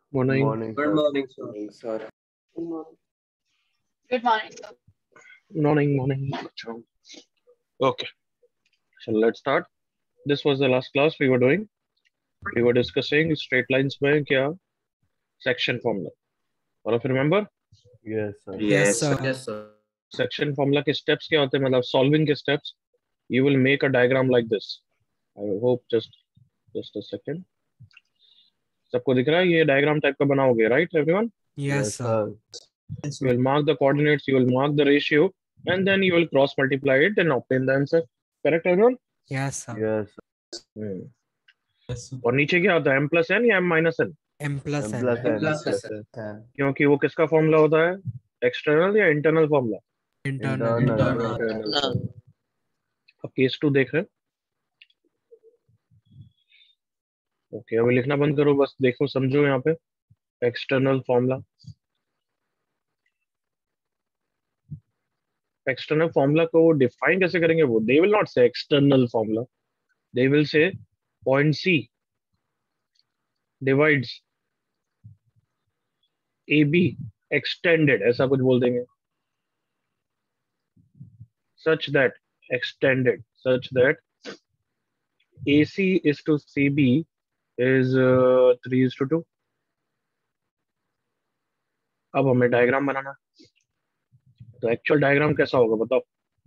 Morning. Morning, Good sir. morning, sir. Morning, sir. Good morning, sir. Morning. Okay, so let's start. This was the last class we were doing. We were discussing straight lines में क्या section formula. All of you remember? Yes, sir. Yes, sir. Yes, sir. Section formula के steps क्या होते हैं, मतलब solving के steps. You will make a diagram like this. I hope just a second. सबको दिख रहा है ये diagram type का बनाओगे, right, everyone? Yes, sir. You will mark the coordinates, you will mark the ratio, and then you will cross multiply it and obtain the answer. Correct, everyone? Yes, sir. Yes, sir. Yes, sir. और नीचे क्या आता है, m plus n या m minus n? M plus M N. plus N. Plus N. क्योंकि वो किसका formula होता है, एक्सटर्नल या इंटरनल फॉर्मूला? Internal. Internal. अब केस 2 देख रहे हैं. ओके, अभी लिखना बंद करो, बस देखो समझो. यहाँ पे एक्सटर्नल फॉर्मूला, एक्सटर्नल फॉर्मूला को डिफाइन कैसे करेंगे? वो they will not say external formula, they will say point C divides A B extended, ऐसा कुछ बोल देंगे. such that extended, such that AC is to CB is 3:2. अब हमें डायग्राम बनाना, तो एक्चुअल डायग्राम कैसा होगा बताओ.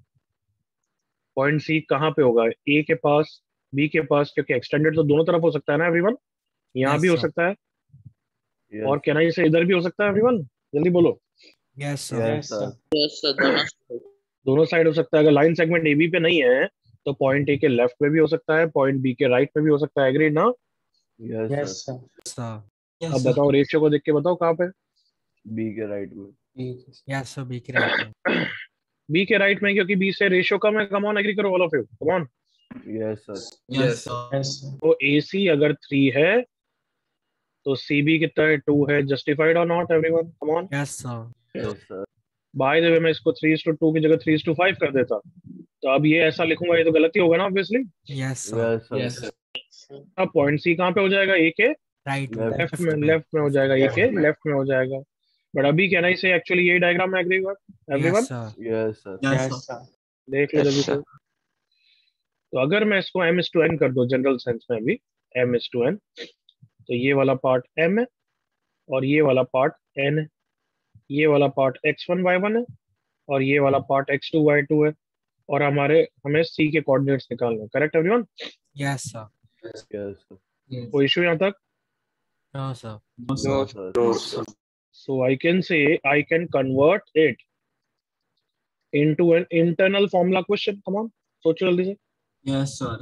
पॉइंट सी कहाँ पे होगा? ए के पास, बी के पास, क्योंकि एक्सटेंडेड तो दोनों तरफ हो सकता है ना एवरीवन. यहाँ Yes, भी हो sir. सकता है Yes. और कैनाई से इधर भी हो सकता है एवरीवन. जल्दी बोलो. Yes, sir. Yes, sir. Yes, sir. दोनों साइड हो सकता है. अगर लाइन सेगमेंट ए बी पे नहीं है तो पॉइंट ए के लेफ्ट में भी हो सकता है, पॉइंट बी के राइट में भी हो सकता है. एग्रीड ना? Yes, sir. Sir. अब बताओ रेशियो को देख के बताओ कहाँ पे. B के राइट में. Yes, sir. B के right में. बी के राइट में, क्योंकि बी से रेशियो कम है. कम ऑन, एग्री करो all of you, come on. Yes, sir. Yes, sir. तो AC अगर 3 है तो CB कितना है? 2 है. जस्टिफाइड और not everyone, come on. Yes, sir. Yes, sir. By the way मैं इसको 3:2 की जगह 3:5 कर देता, तो अब ये ऐसा लिखूंगा, ये तो गलती होगा ना obviously. Yes, sir. Yes, sir. Yes, sir. अब पॉइंट सी कहाँ पे हो जाएगा? ए के Right में. Left. लेफ्ट में हो जाएगा, ए के लेफ्ट में हो जाएगा. बट अभी कहना ही से एक्चुअली यही डायग्राम है. Everyone Yes, sir. Yes, sir. Yes, sir. देख लो जल्दी से. तो अगर मैं इसको m/n कर दूं जनरल सेंस में, अभी m/n, तो ये वाला पार्ट m है और ये वाला पार्ट n है. ये वाला पार्ट x1 y1 है और ये वाला पार्ट x2 y2 है. और हमें c के कोऑर्डिनेट्स निकालने हैं. Correct everyone? Yes, sir. Yes, sir. कोई इशू यहाँ तक? No, sir. No, sir. So I can say I can convert it into an internal formula question. Come on, सोचो जल्दी से. Yes, sir.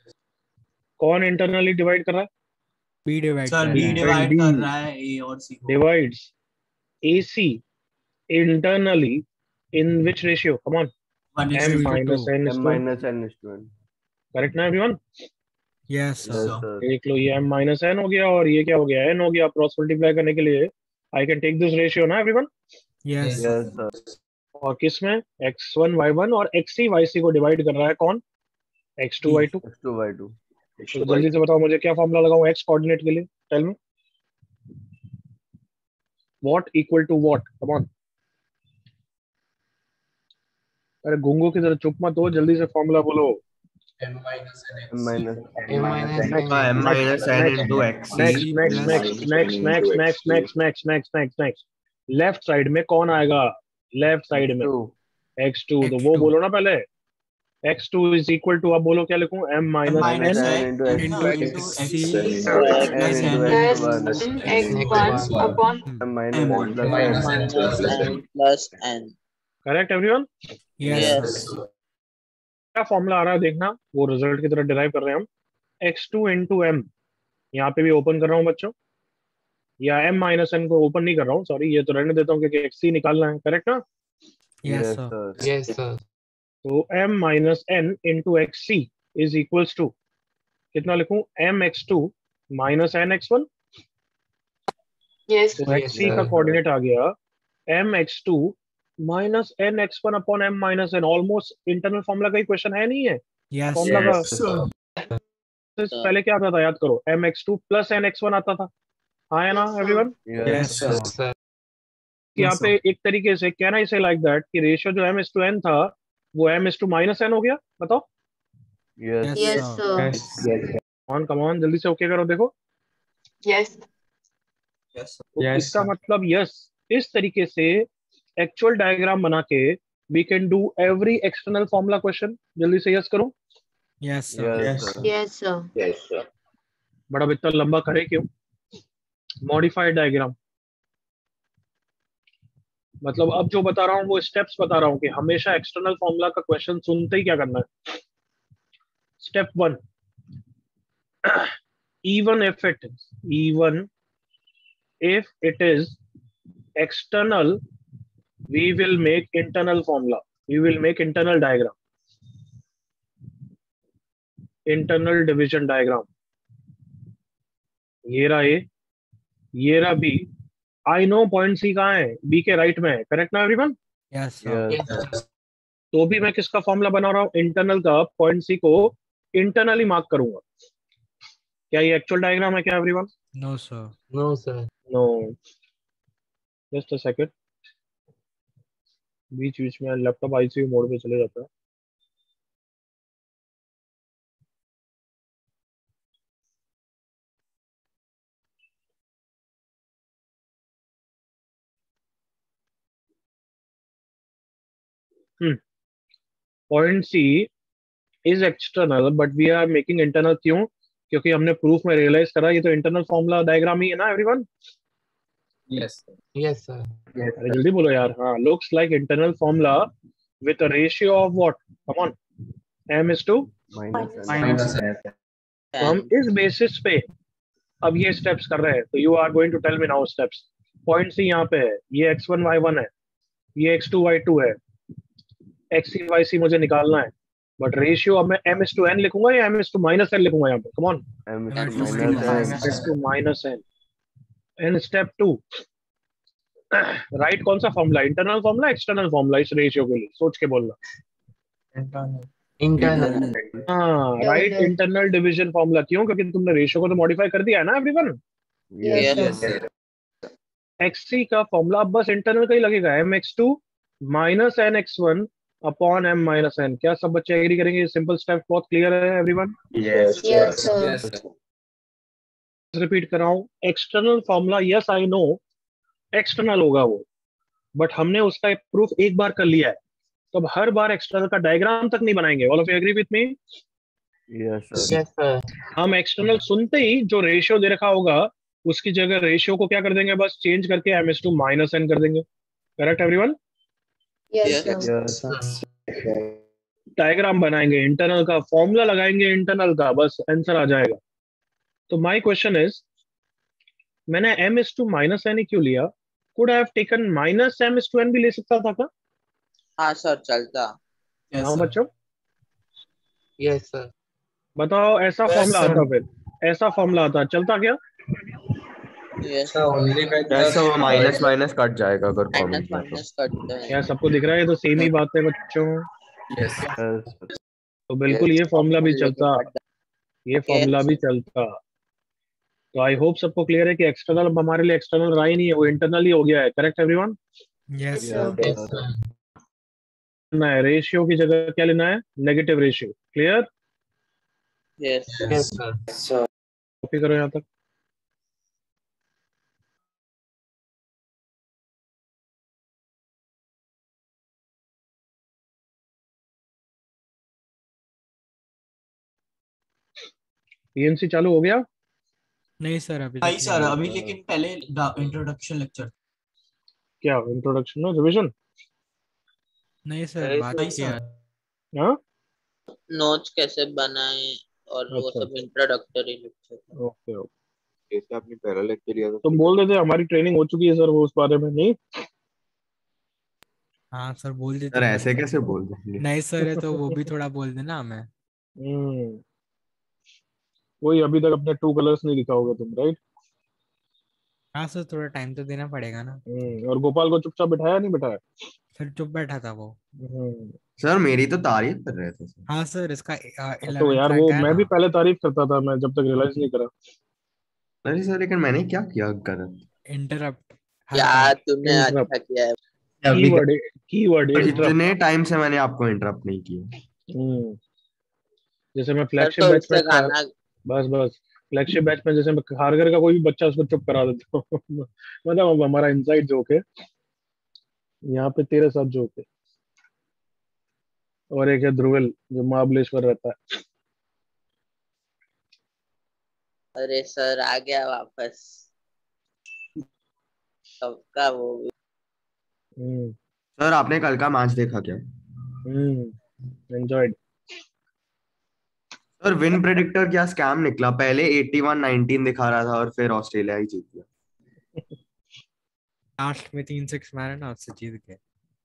कौन इंटरनली डिवाइड कर रहा है? B divide Sir, कर B रहा है. divide D. कर रहा है A और C को. Divides AC internally in which ratio? Come on, 1:2. m minus n is M to. minus N is to N. Correct ना everyone? Yes, sir. Yes, sir. sir. देख लो, ये m minus n हो गया और ये क्या हो गया? n हो गया. क्रॉस मल्टीप्लाई करने के लिए I can take this ratio ना everyone. Yes, sir. Yes, sir. और किस में? x1 y1 और xc yc को डिवाइड कर रहा है कौन? x2 y2. X2 Y2. तो जल्दी से बताओ मुझे क्या फॉर्मूला लगाऊं x कोऑर्डिनेट के लिए. Tell me. What equal to what? Come on. अरे गुंगो की तरह चुप मत हो, जल्दी से फॉर्मूला बोलो. M minus n. M minus M minus n. M minus N into X. Next. Left side में कौन आएगा? लेफ्ट साइड में X2. x2. तो वो X2. बोलो ना पहले. x2 इज इक्वल टू, अब बोलो क्या लिखूं? m minus minus n N into Into X2. XC N plus into N. Plus X1. x1 upon M minus N plus Minus N. n plus n. plus n. Correct everyone? Yes, Yes. sir. क्या formula आ रहा है देखना, वो result की तरह derive कर रहे हैं हम. x2 into m, यहाँ पे भी ओपन कर रहा हूँ बच्चों, या m minus n को ओपन नहीं कर रहा हूँ, सॉरी, ये तो रहने देता हूँ क्योंकि xc निकालना है. करेक्ट ना? Yes, Yes, sir. sir. yes sir तो m minus n into xc is equals to कितना लिखूं? mx2 minus nx1. yes तो yes xc का sir कोऑर्डिनेट आ गया mx2 minus nx1 upon m minus n. Almost internal formula का ही question है, नहीं है? Yes, formula sir. का Sir. पहले क्या आता था, याद करो. mx2 plus nx1 आता था. हाँ है ना Yes, sir. Everyone? Yes, sir. sir. यहाँ Yes, पे एक तरीके से कैन आई से लाइक दैट कि रेशियो जो m/n था वो m/-n हो गया? बताओ। Yes. Yes, Yes, sir. sir. Come on जल्दी से ओके करो देखो। Yes. Yes, sir. तो Yes, इसका sir. मतलब यस, इस तरीके से एक्चुअल डायग्राम बना के we can do every external formula question. जल्दी से यस करो। Yes, sir. Yes. Sir. Yes, sir. बड़ा इतना लंबा करे क्यों? मॉडिफाइड डायग्राम मतलब अब जो बता रहा हूँ वो स्टेप्स बता रहा हूँ कि हमेशा एक्सटर्नल फॉर्मूला का क्वेश्चन सुनते ही क्या करना है। Step 1, even if it is external, we will make internal formula, we will make internal diagram, internal division diagram। ये रहा A, ये रहा B। I know point C कहाँ है? B के राइट में है, करेक्ट ना everyone? Yes, sir. Yes. Yes. तो भी मैं किसका फॉर्मूला बना रहा हूँ? इंटरनल का। पॉइंट C को इंटरनली मार्क करूंगा। क्या ये एक्चुअल डायग्राम है क्या everyone? No, sir. No, sir. No, just a second. बीच बीच में लैपटॉप आईसीयू मोड पे चले जाता है। Point C is external but we are making internal. क्यों? क्योंकि हमने प्रूफ में रियलाइज करा ये तो इंटरनल फॉर्मूला डायग्राम ही है ना एवरीवन। Yes. Yes, sir. अरे जल्दी बोलो यार। हाँ, looks like internal formula with a ratio of what? Come on, m/। Minus. Minus. तो हम इस बेसिस पे अब ये स्टेप्स कर रहे हैं। तो you are going to tell me now steps. Point C यहाँ पे है, ये x1 y1 है, ये x2 y2 है, xc yc मुझे निकालना है। बट रेशियो अब मैं m/n लिखूंगा या m/-n लिखूंगा यहाँ पे? Come on, M M is is to to minus minus. n. m/-n। And step 2, right कौन सा फॉर्मूला? Internal formula, external formula? इस रेशियो के लिए सोच के बोलना। Internal. Internal. हाँ, राइट इंटरनल डिवीजन फॉर्मूला। क्यों? क्योंकि तुमने रेशियो को तो मॉडिफाई कर दिया है ना एवरीवन। Yes. sir. xc का फॉर्मूला अब बस इंटरनल का ही लगेगा, mx2 minus nx1 upon m-n। क्या सब बच्चे एग्री करेंगे? सिंपल स्टेप बहुत क्लियर है एवरीवन। Yes, sir. रिपीट कर रहा हूँ, external formula yes I know external होगा वो, बट हमने उसका प्रूफ एक बार कर लिया है, तो अब हर बार एक्सटर्नल का डायग्राम तक नहीं बनाएंगे। All of you agree with me? Yes, sir. Yes, sir. हम एक्सटर्नल सुनते ही जो रेशियो दे रखा होगा उसकी जगह रेशियो को क्या कर देंगे? बस चेंज करके m/-n कर देंगे। Correct everyone? Yes, sir. Yes. Sir. Diagram बनाएंगे, इंटरनल का फॉर्मूला लगाएंगे, इंटरनल का, बस आंसर आ जाएगा। तो माय क्वेश्चन इज, मैंने m/-n ही क्यों लिया? Could I have taken -m/n भी ले सकता था क्या? हाँ सर चलता। Yes, हाँ sir. बच्चों Yes, sir. बताओ, ऐसा Yes, फॉर्मूला sir. आता, फिर ऐसा फॉर्मूला आता, चलता क्या? यस Sir, only by ऐसा वो माइनस माइनस कट जाएगा अगर कॉमन माइनस था तो। माइनस करते हैं। क्या सबको दिख रहा है? ये तो सेम ही बात है बच्चों। Yes. Yes. तो बिल्कुल ये फॉर्मूला भी चलता, ये फॉर्मूला भी Yes. चलता। तो आई होप सबको क्लियर है कि एक्सटर्नल अब हमारे लिए एक्सटर्नल रहा ही नहीं है, वो इंटरनल ही हो गया है। Correct everyone? Yes, Yes, sir. Yes, sir. sir. लेना है रेशियो की जगह क्या लेना है? Negative ratio. Clear? Yes Yes, sir. Copy करो यहाँ तक। पीएनसी चालू हो गया? नहीं सर, अभी नहीं तक सर, नहीं। अभी लेकिन पहले इंट्रोडक्शन लेक्चर। क्या इंट्रोडक्शन ना रिवीजन? नहीं सर, नहीं बात नहीं किया। सर। हाँ, नोट्स कैसे बनाए और वो अच्छा, सब इंट्रोडक्टरी लेक्चर। Okay okay. जैसे आपने पहला लेक्चर लिया था तुम बोल देते हमारी ट्रेनिंग हो चुकी है सर, वो उस बारे में नहीं। हाँ सर, बोल देते सर हैं। ऐसे कैसे बोल देंगे? नहीं सर है तो वो भी थोड़ा बोल देना हमें। वही, अभी तक अपने 2 कलर्स नहीं दिखाओगे तुम, राइट? हाँ सर, थोड़ा टाइम तो देना पड़ेगा ना। और गोपाल को चुपचाप बिठाया नहीं बिठाया? फिर चुप बैठा था वो। हम्म, सर मेरी तो तारीफ कर रहे थे सर। हाँ सर, इसका तो 11th यार रैंक वो है मैं ना। भी पहले तारीफ करता था, मैं जब तक रियलाइज नहीं करा। अरे सर लेकिन मैंने क्या किया गलत? इंटरप्ट क्या तुमने Interrupt. अच्छा किया है? कीवर्ड कीवर्ड और इंटरप्ट। इतने टाइम से मैंने आपको इंटरप्ट नहीं किया। जैसे मैं सर फ्लैगशिप तो बैच में उससे खाना बस फ्लैगशिप बैच में जैसे मैं खारगर का कोई भी बच्चा उसको चुप करा देता हूँ मतलब हमारा इनसाइड जोक है, यहाँ पे तेरे साथ जोक है। और एक है ध्रुवल जो महाबलेश्वर रहता है। अरे सर आ गया वापस सबका वो भी। हम्म सर आपने कल का मैच देखा क्या? एंजॉयड। सर विन प्रेडिक्टर क्या स्कैम निकला, पहले 81-19 दिखा रहा था और फिर ऑस्ट्रेलिया ही जीत गया। लास्ट में 3 6 मारे ना, उससे जीत गए।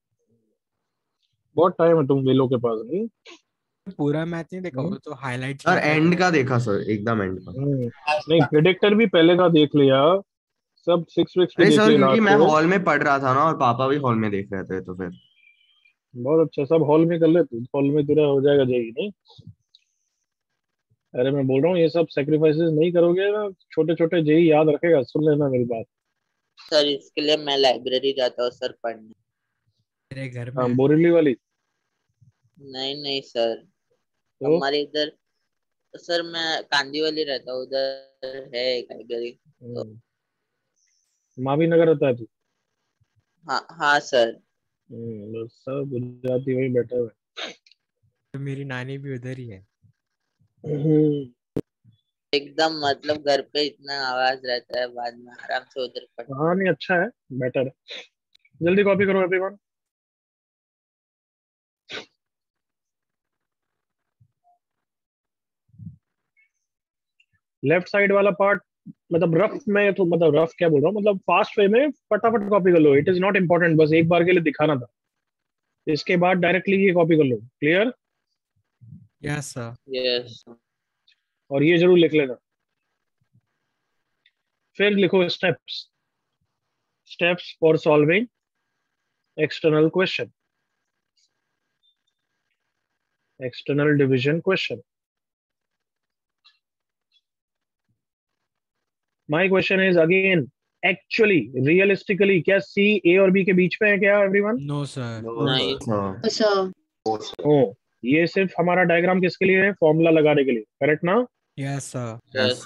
बहुत टाइम है तुम वेलो के पास नहीं। पूरा मैच नहीं देखा, हम्म वो तो हाइलाइट्स सर लाते एंड थे। का देखा सर, एकदम एंड का। नहीं प्रेडिक्टर भी पहले का देख लिया, सब सिक्स विक्स भी अरे देख सर लिए क्योंकि लास्ट मैं के। हॉल में पढ़ रहा था ना और पापा भी हॉल में देख रहे थे तो फिर। बहुत अच्छा, सब हॉल में कर ले तू, हॉल में तेरा हो जाएगा जेई नहीं। अरे मैं बोल रहा हूँ ये सब सेक्रीफाइसेस नहीं करोगे ना, छोटे छोटे जेई याद रखेगा, सुन लेना मेरी बात। सर इसके लिए मैं लाइब्रेरी जाता हूँ सर पढ़ने। मेरे घर में हाँ है। बोरीवली वाली। नहीं नहीं सर, तो हमारे इधर सर मैं कांदीवली रहता हूँ, उधर है एक लाइब्रेरी तो। मावी नगर रहता है तू। हाँ हाँ सर। बस सब गुजराती वही बैठे हुए तो मेरी नानी भी उधर ही है। हैं। एकदम मतलब घर पे इतना आवाज रहता है, बाद में आराम से उधर पढ़। हाँ नहीं अच्छा है, बेटर है। जल्दी कॉपी करो एवरीवन। लेफ्ट साइड वाला पार्ट मतलब रफ में, तो मतलब रफ क्या बोल रहा हूँ, मतलब फास्ट वे में फटाफट कॉपी कर लो, इट इज नॉट इम्पोर्टेंट, बस एक बार के लिए दिखाना था। इसके बाद डायरेक्टली ये कॉपी कर लो, क्लियर। Yes sir. यस। और ये जरूर लिख लेना। फिर लिखो steps, steps for solving external question, external division question. My question is again, actually realistically क्या सी ए और बी के बीच में है क्या एवरीवन? No sir. नो नहीं। सर। सर। ओ, ये सिर्फ हमारा डायग्राम किसके लिए है, फॉर्मूला लगाने के लिए, करेक्ट ना? Yes sir. Yes. Yes.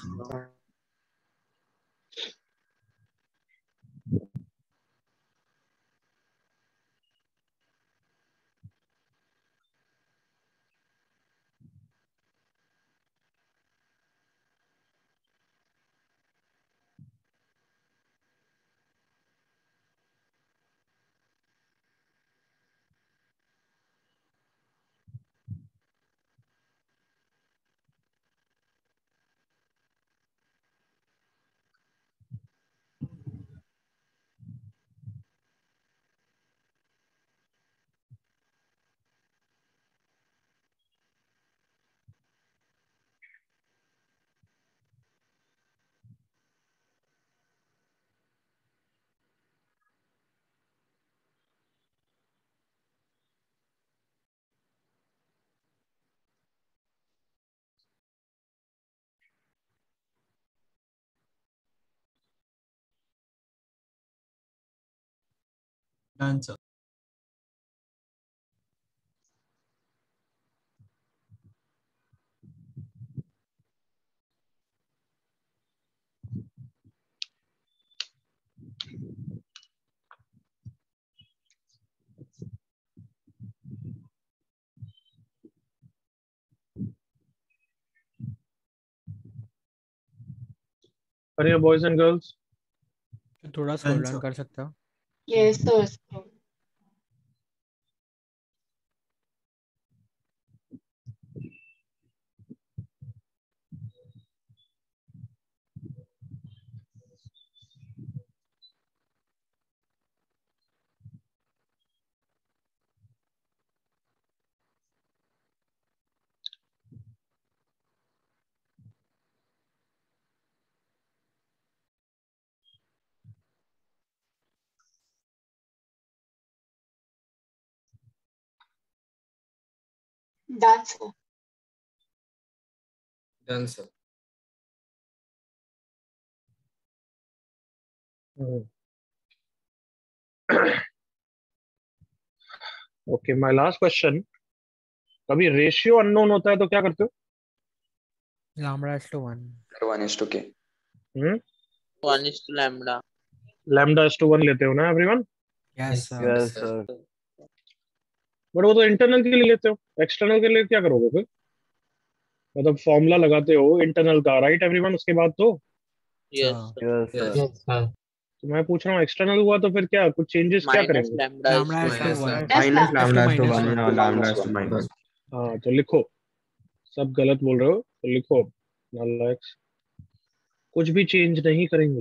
Done sir. अरे बॉयज एंड गर्ल्स, थोड़ा स्क्रॉल डन डाउन सर। कर सकते हो? Yes, sir. Done, sir. Done sir. Okay, my last question. कभी रेशियो अननोन होता है तो क्या करते हो? lambda is to 1. 1:k. हम्म 1:λ. λ/1 लेते हो ना everyone? Yes, sir. Yes sir. But वो तो इंटरनल के लिए लेते हो, एक्सटर्नल के लिए क्या करोगे फिर? मतलब फॉर्मूला लगाते हो इंटरनल का, राइट एवरीवन? उसके बाद तो Yes, Sir. sir. Yes sir. Yes, sir. तो मैं पूछ रहा हूँ एक्सटर्नल हुआ तो फिर क्या कुछ चेंजेस क्या Minus करेंगे? lambda is Lambda is to to 1. Minus Is to lambda to minus 1 1. या लैम्डा टू माइनस। हाँ तो लिखो, सब गलत बोल रहे हो तो लिखो नालायक, कुछ भी चेंज नहीं करेंगे।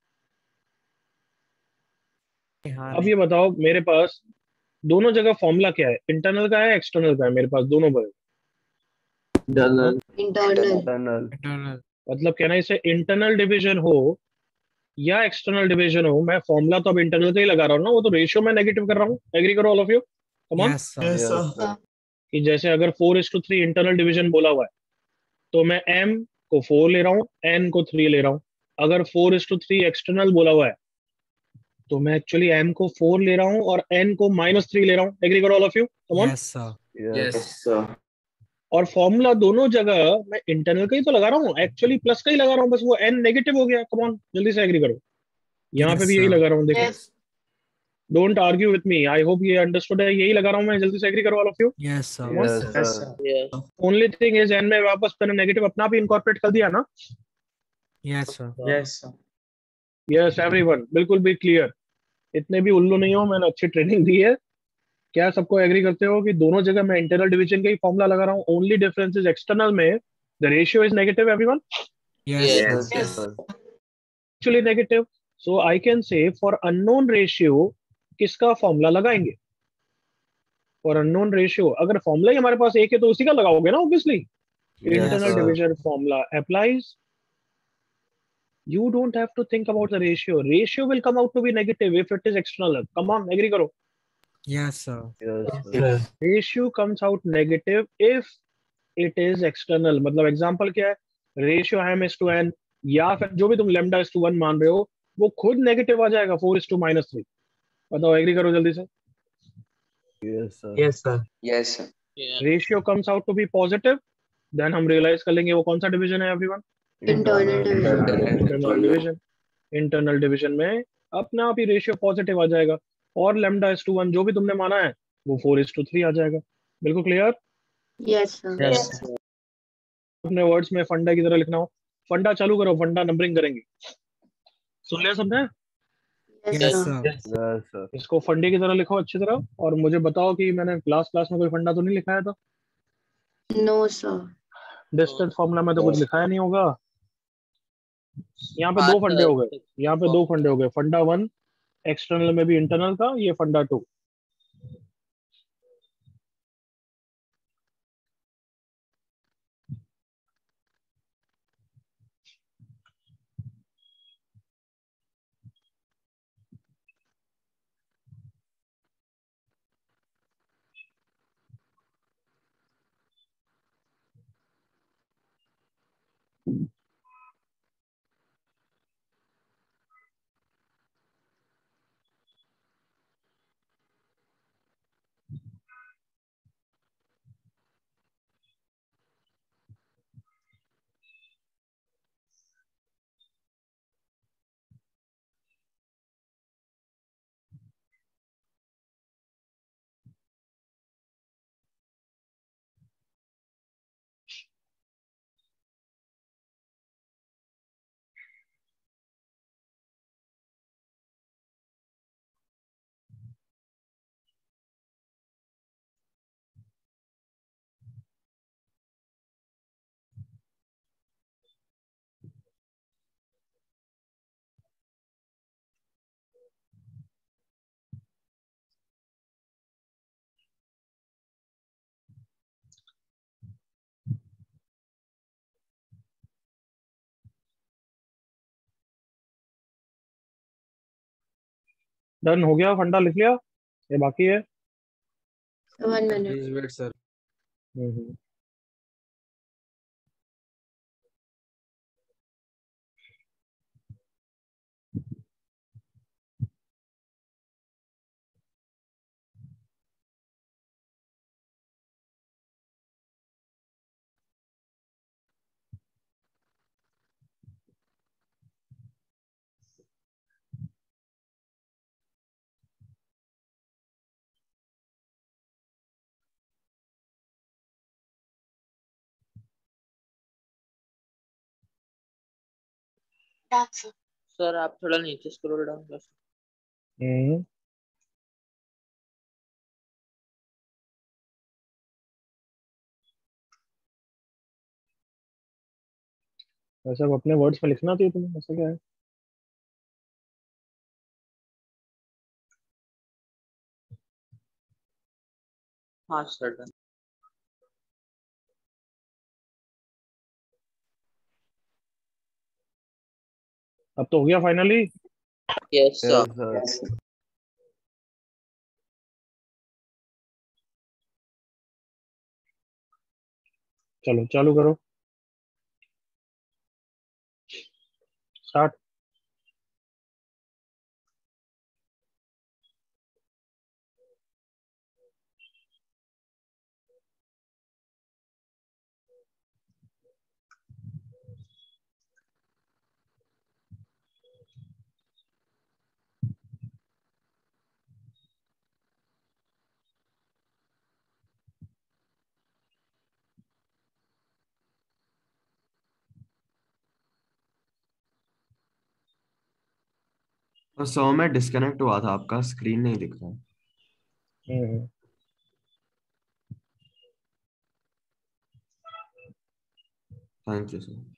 हाँ अब नहीं. ये बताओ मेरे पास दोनों जगह फॉर्मूला क्या है, इंटरनल का है एक्सटर्नल का है? मेरे पास दोनों पर है। Internal. इंटरनल। Internal. मतलब कहना इसे इंटरनल डिवीजन हो या एक्सटर्नल डिवीजन हो, मैं फॉर्मूला तो अब इंटरनल का ही लगा रहा हूँ ना, वो तो रेशियो में नेगेटिव कर रहा हूँ। एग्री करो all of you, come on. Yes, sir. Yes, yes sir. Sir. कि जैसे अगर 4:3 इंटरनल डिवीजन बोला हुआ है तो मैं m को 4 ले रहा हूँ, n को 3 ले रहा हूँ। अगर 4:3 एक्सटर्नल बोला हुआ है तो मैं एक्चुअली m को 4 ले रहा हूँ और n को -3 ले रहा हूँ। एग्री करो all of you, come on. Yes, sir. Yes Yes, sir. और फॉर्मूला दोनों जगह मैं इंटरनल का ही तो लगा रहा हूँ, एक्चुअली प्लस का ही लगा रहा हूँ, बस वो n नेगेटिव हो गया। कम ऑन, जल्दी से एग्री करो। यहाँ पे Yes, भी यही sir. लगा रहा हूँ, देखो। Yes. Don't argue with me, I hope ये अंडरस्टूड है। यही लगा रहा हूँ मैं, जल्दी से एग्री करो all of you. Yes, sir. Yes Yes, sir. sir. Yes. Only thing is n में वापस मैंने नेगेटिव अपना भी इनकॉर्पोरेट कर दिया ना। Yes, sir. Yes, sir. Yes everyone, बिल्कुल भी क्लियर, इतने भी उल्लू नहीं हो, मैंने अच्छी ट्रेनिंग दी है। क्या सबको एग्री करते हो कि दोनों जगह मैं इंटरनल डिवीजन का ही फॉर्मूला लगा रहा हूँ? ओनली डिफरेंस इज एक्सटर्नल में the ratio is negative everyone, Yes, Yes. sir. Yes, Yes. sir. Actually negative. So I can say for unknown ratio किसका फॉर्मूला लगाएंगे? फॉर अननोन रेशियो अगर formula ही हमारे पास एक है तो उसी का लगाओगे ना obviously. Yes internal sir. Division formula applies. You don't have to think about the ratio. Ratio will come out to be negative if it is external. Come on, agree करो। Yes, sir. Yes Yes, sir. sir. Ratio comes out negative if it is external। मतलब example क्या है? Ratio m/n या फिर जो भी तुम λ/1 मान रहे हो वो खुद नेगेटिव आ जाएगा 4:-3। बताओ, एग्री करो जल्दी से। Yes sir. Yes, sir. Yes, sir. Yeah. Ratio comes out to be positive, then हम रियलाइज कर लेंगे वो कौन सा डिवीजन है everyone? Internal division. Internal division. Internal division में अपने आप ही रेशियो पॉजिटिव आ जाएगा और λ/1 जो भी तुमने माना है वो 4:3 आ जाएगा। बिल्कुल clear. Yes, sir. Yes, Yes. sir. अपने वर्ड्स में फंडा की तरह लिखना हो, फंडा चालू करो, फंडा नंबरिंग करेंगे। सुन लिया सबने? Yes, Yes, sir. sir. Yes, sir. Yes sir. इसको फंडे की तरह लिखो अच्छी तरह, और मुझे बताओ कि मैंने क्लास क्लास में कोई फंडा तो नहीं लिखाया था? No, sir. डिस्टेंस फॉर्मूला में तो कुछ लिखाया नहीं होगा। यहाँ पे हाँ दो फंडे सर, हो गए, यहाँ पे दो फंडे हो गए। फंडा 1 एक्सटर्नल में भी इंटरनल का, ये फंडा 2। डन हो गया, फंडा लिख लिया, ये बाकी है। 1 minute. Please wait, sir. Hmm. Sir आप थोड़ा नीचे स्क्रॉल डाउन कर सकते हम्म वैसे अब अपने वर्ड्स में लिखना चाहिए तुम्हें, ऐसा क्या है? हाँ सर डन। अब तो हो गया finally. Yes sir. Yes sir. चलो चालू करो, स्टार्ट। और 100 में डिस्कनेक्ट हुआ था, आपका स्क्रीन नहीं दिख रहा। Hmm thank you sir.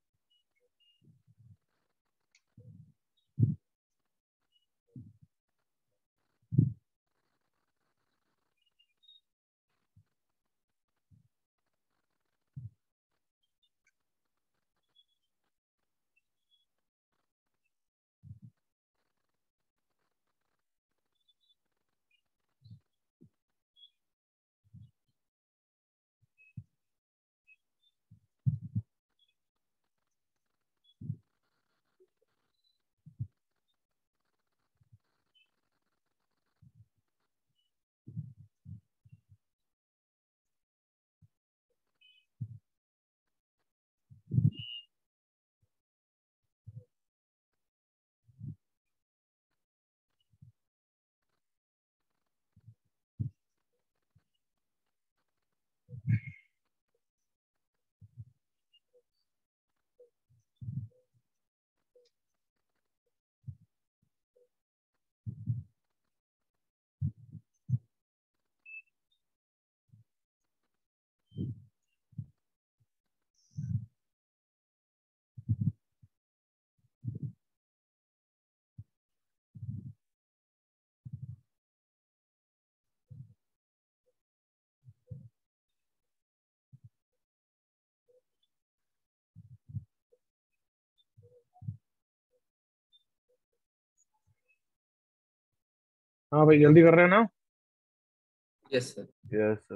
हाँ भाई जल्दी कर रहे हैं ना? Yes sir. Yes sir.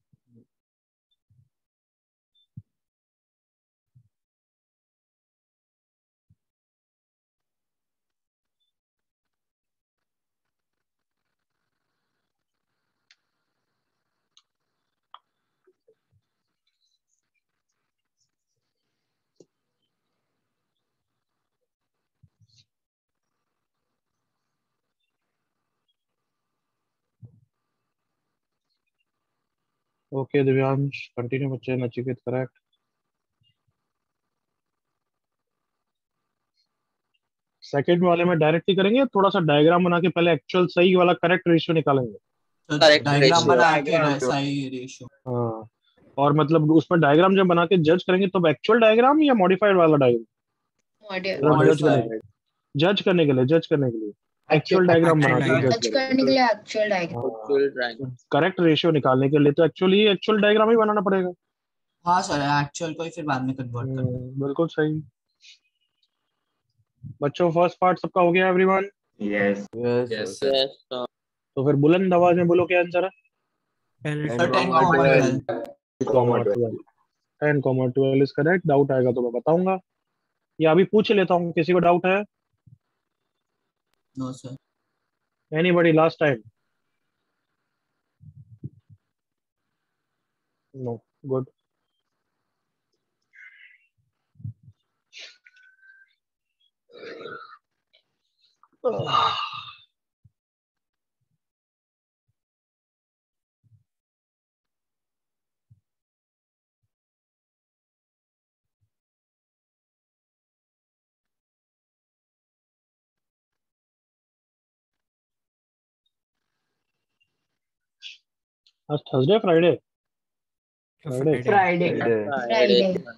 Okay Divyansh continue, बच्चे नचिकेत करेक्ट। सेकंड वाले में डायरेक्टली करेंगे, थोड़ा सा डायग्राम बना के पहले एक्चुअल सही वाला करेक्ट रेशियो निकालेंगे। Correct diagram ratio. बना के वैसा ही रेशियो। हाँ, और मतलब उसमें डायग्राम जब बना के जज करेंगे तो एक्चुअल डायग्राम या मॉडिफाइड वाला डायग्राम, मतलब मॉडिफाइड। जज करने के लिए, जज करने के लिए एक्चुअल डायग्राम बना के जज जज करने के लिए actual diagram. Actual drawing. Correct ratio निकालने के लिए तो एक्चुअली एक्चुअल डायग्राम ही बनाना पड़ेगा। हाँ सर, एक्चुअल को ही फिर बाद में कन्वर्ट कर देंगे। बिल्कुल सही। बच्चों फर्स्ट पार्ट सबका हो गया everyone? Yes Yes, sir. sir. Yes sir. तो फिर बुलंद आवाज में बोलो क्या आंसर है? पहले सर 10, 10,12 10,12 10,12 इज करेक्ट। डाउट आएगा तो मैं बताऊंगा, या अभी पूछ लेता हूँ, किसी को डाउट है? No sir. Anybody last time? No, good. आज Thursday Friday Friday Friday. Friday Friday.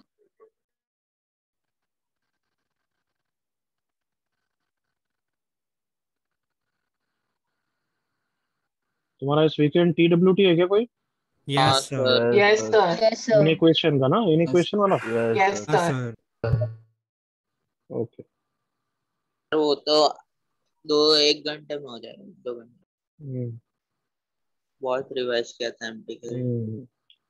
तुम्हारा इस वीकेंड TWT है क्या कोई? हाँ yes sir sir Yes, sir. Yes, sir. Equation का ना, इक्वेशन वाला? Yes, हाँ sir. Sir okay. वो तो 1 घंटे में हो जाएगा, 2 घंटे। हम्म, बहुत रिवाइज किया था एमटी के लिए। हम्म।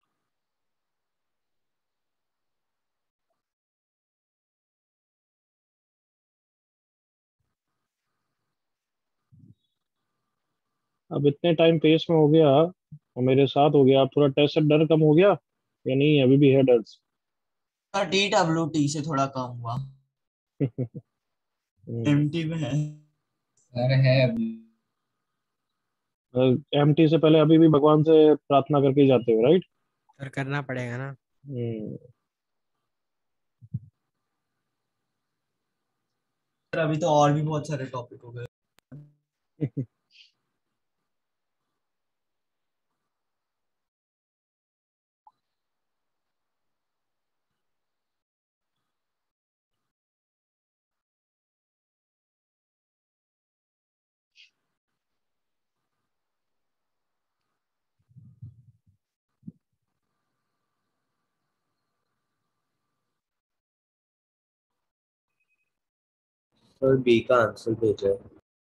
अब इतने टाइम पेस में हो गया और मेरे साथ हो गया, अब थोड़ा टेस्ट से डर कम हो गया या नहीं? अभी भी है डर? और DWT से थोड़ा कम हुआ, MT में है। एमटी से पहले अभी भी भगवान से प्रार्थना करके ही जाते हो, राइट? सर करना पड़ेगा ना। सर अभी तो और भी बहुत सारे टॉपिक हो गए। सर बी का आंसर भेजा है।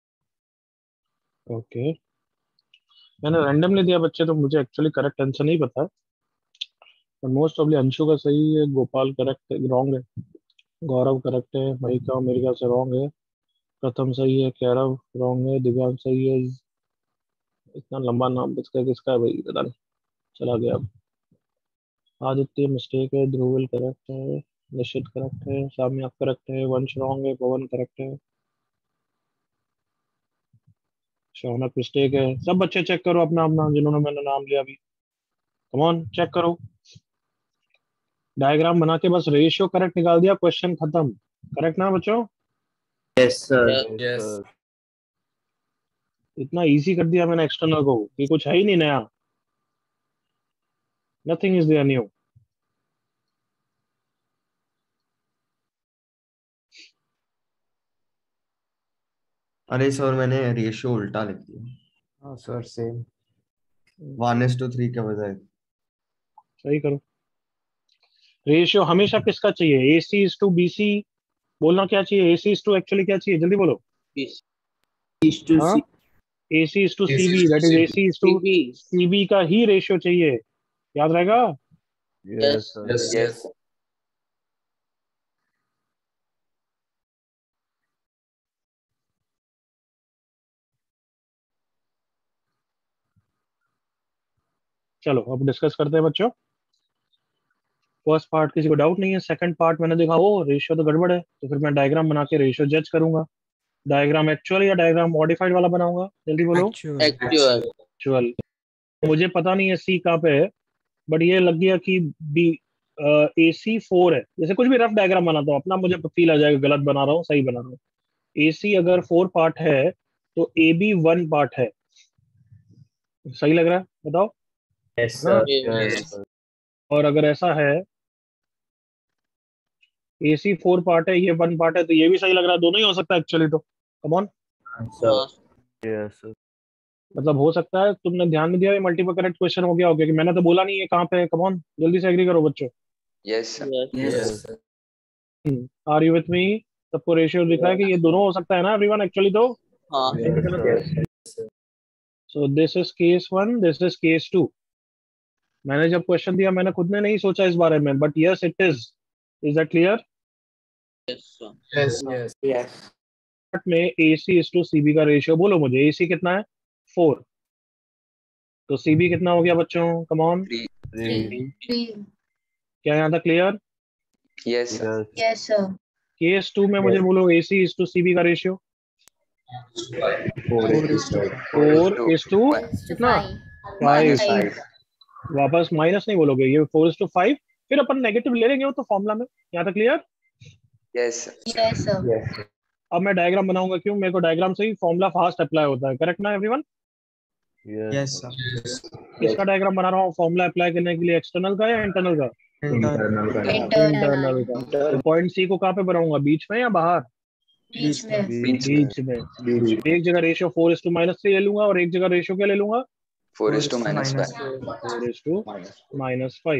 ओके, मैंने रैंडमली दिया बच्चे, तो मुझे एक्चुअली करेक्ट आंसर नहीं पता, पर मोस्ट ऑफली अंशु का सही है, गोपाल करेक्ट रॉन्ग है, गौरव करेक्ट है, महिका मेरे ख्याल से रॉन्ग है, प्रथम सही है, कैरव रॉन्ग है, दिव्यांग सही है। इतना लंबा नाम किसका किसका है भाई, पता नहीं, चला गया अब। आदित्य मिस्टेक है, ध्रुवल करेक्ट है, निश्चित करेक्ट है, साम्या करेक्ट है, वंश रॉन्ग है, पवन करेक्ट है, शौनक मिस्टेक है। सब बच्चे चेक करो अपना अपना, जिन्होंने मैंने नाम लिया अभी, कम ऑन चेक करो। डायग्राम बना के बस रेशियो करेक्ट निकाल दिया, क्वेश्चन खत्म। करेक्ट ना बच्चों? Yes, sir. Yes. इतना इजी कर दिया मैंने एक्सटर्नल को कि कुछ है ही नहीं नया, नथिंग इज देयर न्यू। अरे सर मैंने रेशियो उल्टा लिख दिया। हाँ सर सेम। 1:3 के बजाय। सही करो। रेशियो हमेशा किसका चाहिए? AC/BC बोलना क्या चाहिए? AC/, एक्चुअली क्या चाहिए, जल्दी बोलो। East to हाँ, C. AC/CB, that is AC/CB का ही रेशियो चाहिए, याद रहेगा? Yes, sir. Yes. चलो अब डिस्कस करते हैं बच्चों। फर्स्ट पार्ट किसी को डाउट नहीं है? सेकंड पार्ट मैंने देखा वो रेशियो तो गड़बड़ है, तो फिर मैं डायग्राम बना के रेशियो जज करूंगा। डायग्राम एक्चुअल या डायग्राम मॉडिफाइड वाला बनाऊंगा, जल्दी बोलो। Actual actual. एक्चुअल। मुझे पता नहीं है सी कहाँ पे है, बट ये लग गया कि बी AC4 है। जैसे कुछ भी रफ डायग्राम बनाता हूँ अपना, मुझे फील आ जाएगा गलत बना रहा हूँ सही बना रहा हूँ। AC अगर 4 पार्ट है तो AB 1 पार्ट है, सही लग रहा है? बताओ। Yes, हाँ, sir. Yes. Yes, sir. और अगर ऐसा है AC 4 पार्ट है, ये 1 पार्ट है, तो ये भी सही लग रहा है। दोनों ही हो सकता है एक्चुअली तो, कम ऑन। Sir. हाँ Yes, sir. मतलब हो सकता है तुमने ध्यान नहीं दिया, ये मल्टीपल करेक्ट क्वेश्चन हो गया हो, क्योंकि मैंने तो बोला नहीं है कहाँ पे है। कम ऑन, जल्दी से एग्री करो बच्चों। Yes, sir. yes. sir. Are you with me? सबको रेशियो दिख रहा है कि ये दोनों हो सकता है ना एवरीवन एक्चुअली तो? हाँ Yes, sir. So this is case 1, this is case 2। मैंने जब क्वेश्चन दिया मैंने खुद ने नहीं सोचा इस बारे में, but yes it is that clear? yes sir. Yes, yes. Yes. में AC/CB का रेशियो बोलो मुझे। AC कितना है? 4। तो CB कितना हो गया बच्चों? Come on. 3. 3. क्या यहाँ तक clear? Yes, sir. Yes, sir. Case 2 में मुझे बोलो AC/CB का रेशियो। 4:5 कितना? 5। 5. वापस माइनस नहीं बोलोगे, ये 4:5, फिर अपन नेगेटिव ले लेंगे वो तो फॉर्मूला में। यहाँ तक clear? Yes, sir. Yes, sir. Yes, sir. अब मैं डायग्राम बनाऊंगा, क्यों? मेरे को डायग्राम से ही फॉर्मूला फास्ट अप्लाई होता है, करेक्ट ना एवरीवन? यस सर किसका डायग्राम बना रहा हूँ फॉर्मूला अप्लाई करने के लिए, एक्सटर्नल का या इंटरनल का? इंटरनल इंटरनल का। तो पॉइंट सी को कहाँ पे बनाऊंगा, बीच में या बाहर? बीच में बीच में। एक जगह रेशियो 4:-3 ले लूंगा और एक जगह रेशियो क्या ले लूंगा? 4:-5. 4:-5।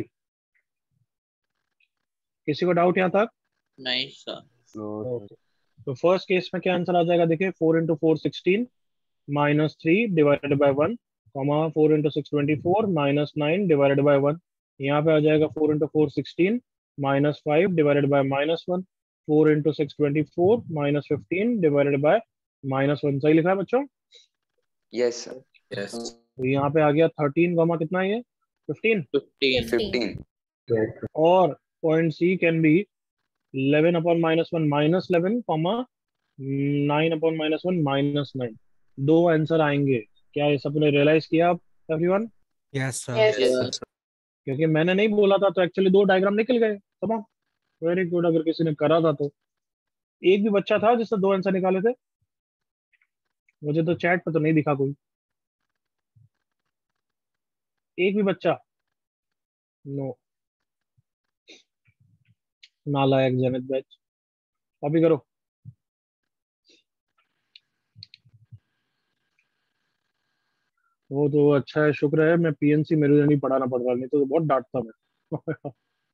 किसी को डाउट यहाँ तक? नहीं सर। ओके, तो फर्स्ट केस में क्या आंसर आ जाएगा, देखिए 4 × 4 16 -3 डिवाइडेड बाय 1, 4 × 6 24 -9 डिवाइडेड बाय 1। यहाँ पे आ जाएगा 4 × 4 16 -5 डिवाइडेड बाय -1, 4 × 6 24 -15 डिवाइडेड बाय -1। सही लिखा है बच्चों? Yes sir. तो यहाँ पे आ गया 13, कितना है ये? 15। 15. और पॉइंट सी कैन बी 11/-1 -11, 9/-1 -9। दो आंसर आएंगे। क्या ये सबने रियलाइज किया आप एवरीवन? Yes sir. Yes. क्योंकि मैंने नहीं बोला था तो एक्चुअली दो डायग्राम निकल गए। तमाम, वेरी गुड। अगर किसी ने करा था तो एक भी बच्चा था जिसने दो आंसर निकाले थे? मुझे तो चैट पे तो नहीं दिखा कोई, एक भी बच्चा? नो, नालायक जनित बैच। कॉपी करो। वो तो अच्छा है, शुक्र है मैं पीएनसी मेरे लिए नहीं पढ़ाना पड़ रहा, नहीं तो बहुत डांटता मैं।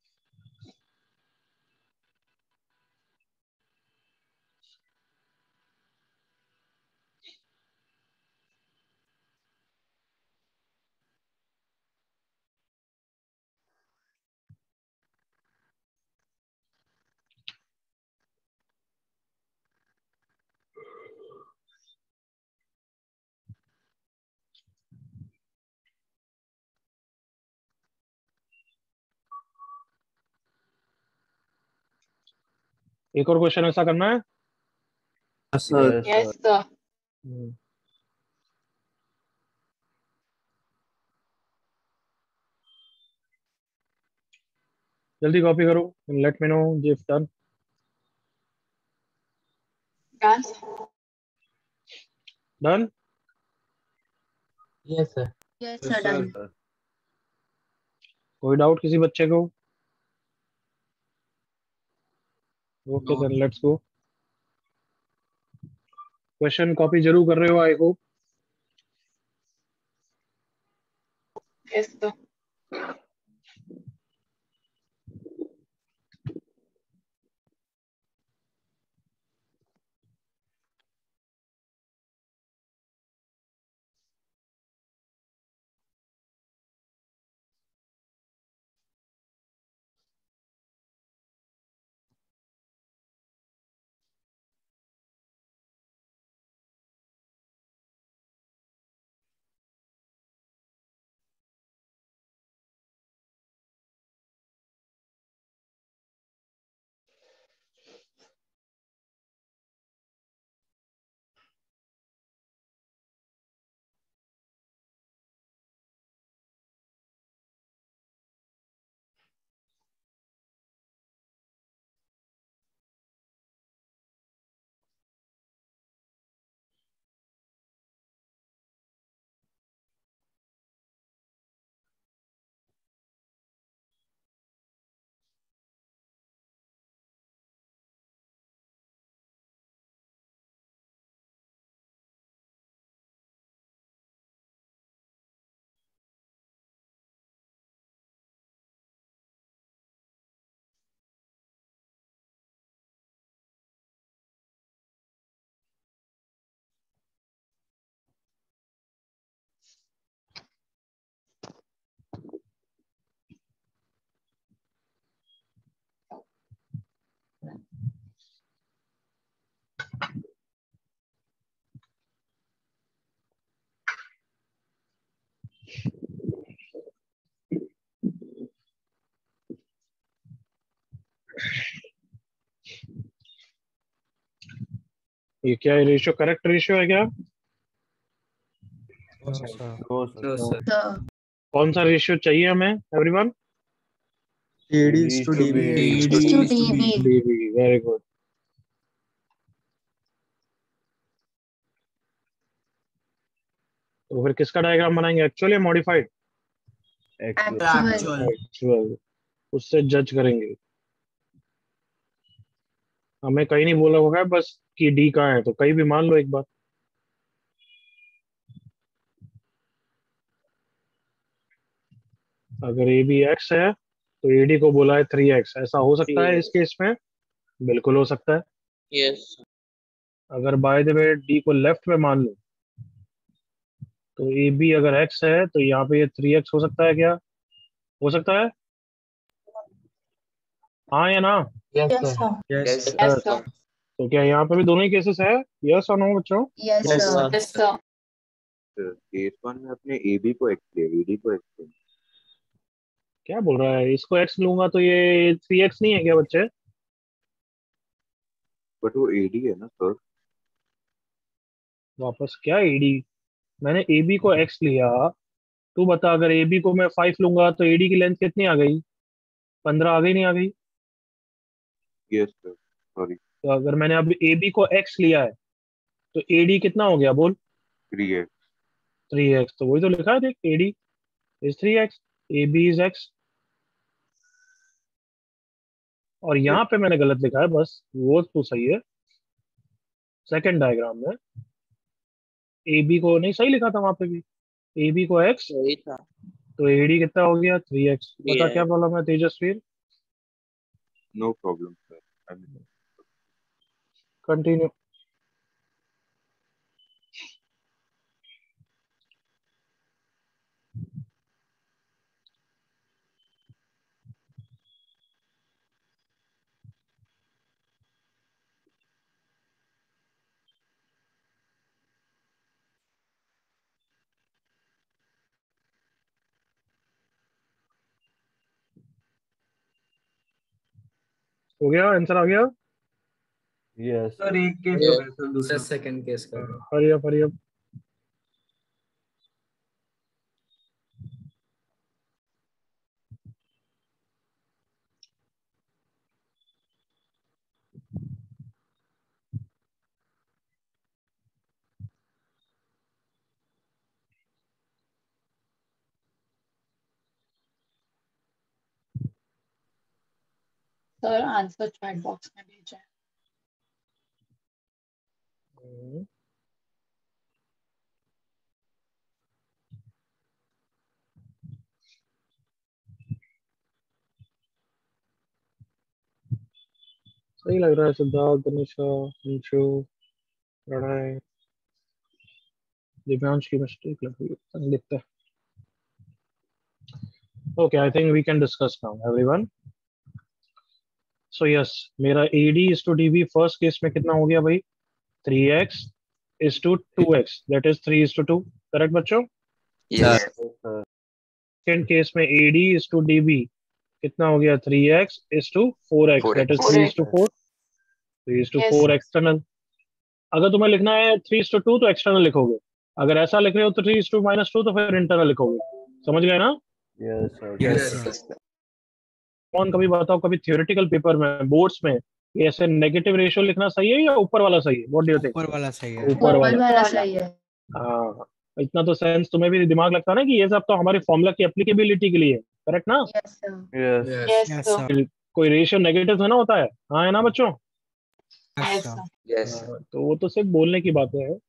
एक और क्वेश्चन ऐसा करना है। यस सर हम्म, जल्दी कॉपी करो, let me know if done. Done? Yes sir yes sir done कोई डाउट किसी बच्चे को? Okay then let's go. Question copy जरूर कर रहे हो आई होप। यस सर ये क्या रेशियो करेक्ट रेशियो है क्या? सर कौन सा रेशियो चाहिए हमें everyone? AD to DB to DB DB, very good. तो फिर किसका डायग्राम बनाएंगे, एक्चुअल या मॉडिफाइड? एक्चुअल। एक्चुअल, उससे जज करेंगे। हमें कहीं नहीं बोला होगा बस कि डी कहाँ है, तो कहीं भी मान लो एक बार। अगर ए बी एक्स है तो ए डी को बोला है 3x, ऐसा हो सकता है इस केस में? बिल्कुल हो सकता है। यस अगर बाय द वे डी को लेफ्ट में मान लो तो ए बी अगर x है तो यहाँ पे ये 3x हो सकता है क्या? हो सकता है, हाँ या ना? Yes, sir. Yes, Yes, sir. sir. तो क्या यहाँ पे भी दोनों ही केसेस है, यस और नो बच्चों? Yes, sir. Yes, sir. Case one में अपने ए बी को एक्स लिया, ए डी को एक्स लिया। क्या बोल रहा है, इसको x लूंगा तो ये 3x नहीं है क्या बच्चे? बट वो ए डी है ना सर। वापस क्या एडी? मैंने ए बी को x लिया, तू बता अगर ए बी को मैं 5 लूंगा तो एडी की लेंथ कितनी आ गई? 15 आ गई, नहीं आ गई? Yes sir, sorry. तो अगर मैंने अब ए बी को x लिया है तो एडी कितना हो गया बोल? 3x। 3x, तो वही तो लिखा है देख, AD is 3x, A B is x। और यहाँ पे मैंने गलत लिखा है बस, वो तो सही है। सेकंड डायग्राम में ए बी को नहीं सही लिखा था वहां पे भी, ए बी को x, वही था। तो एडी कितना हो गया? 3x। बता 3x। क्या प्रॉब्लम है Tejasvi? No problem sir. Continue. हो गया, आंसर आ गया? यस सर, एक केस हो गया सर, दूसरा सेकंड केस का। Hurry up hurry up. Sir, answer chat box में भेजा है. सही लग रहा है सिद्धार्थ, तनिषा, अंशु, प्रणय, दिव्यांश की मिस्टेक लग रही है, देखते हैं। Okay, I think we can discuss now everyone. So yes, मेरा AD is to DB first case में कितना हो गया भाई? 3x is to 2x, that is 3 is to 2, correct बच्चों? Yes. सेकंड केस में AD इज टू DB कितना हो गया? 3x is to 4x, 4x. That is 3 is to 4, 3 is to 4 external. अगर तुम्हें लिखना है 3 इज टू 2 तो एक्सटर्नल लिखोगे, अगर ऐसा लिख रहे हो तो 3 इज टू -2 तो फिर इंटरनल लिखोगे। समझ गए ना? Yes sir. Yes. कौन, कभी बताओ, कभी थियोरेटिकल पेपर में, बोर्ड्स में ये ऐसे नेगेटिव रेशियो लिखना सही है या ऊपर वाला सही है? What do you think? ऊपर वाला सही है। ऊपर वाला। वाला सही है. हाँ, इतना तो सेंस तुम्हें भी दिमाग लगता है ना कि ये सब तो हमारे फॉर्मूला की एप्लीकेबिलिटी के लिए है, करेक्ट ना? Yes, sir. Yes Yes, Yes, sir. sir. कोई रेशियो नेगेटिव तो ना होता है, हाँ है ना बच्चों? Yes, Yes, sir. sir. Yes. तो वो तो सिर्फ बोलने की बातें है।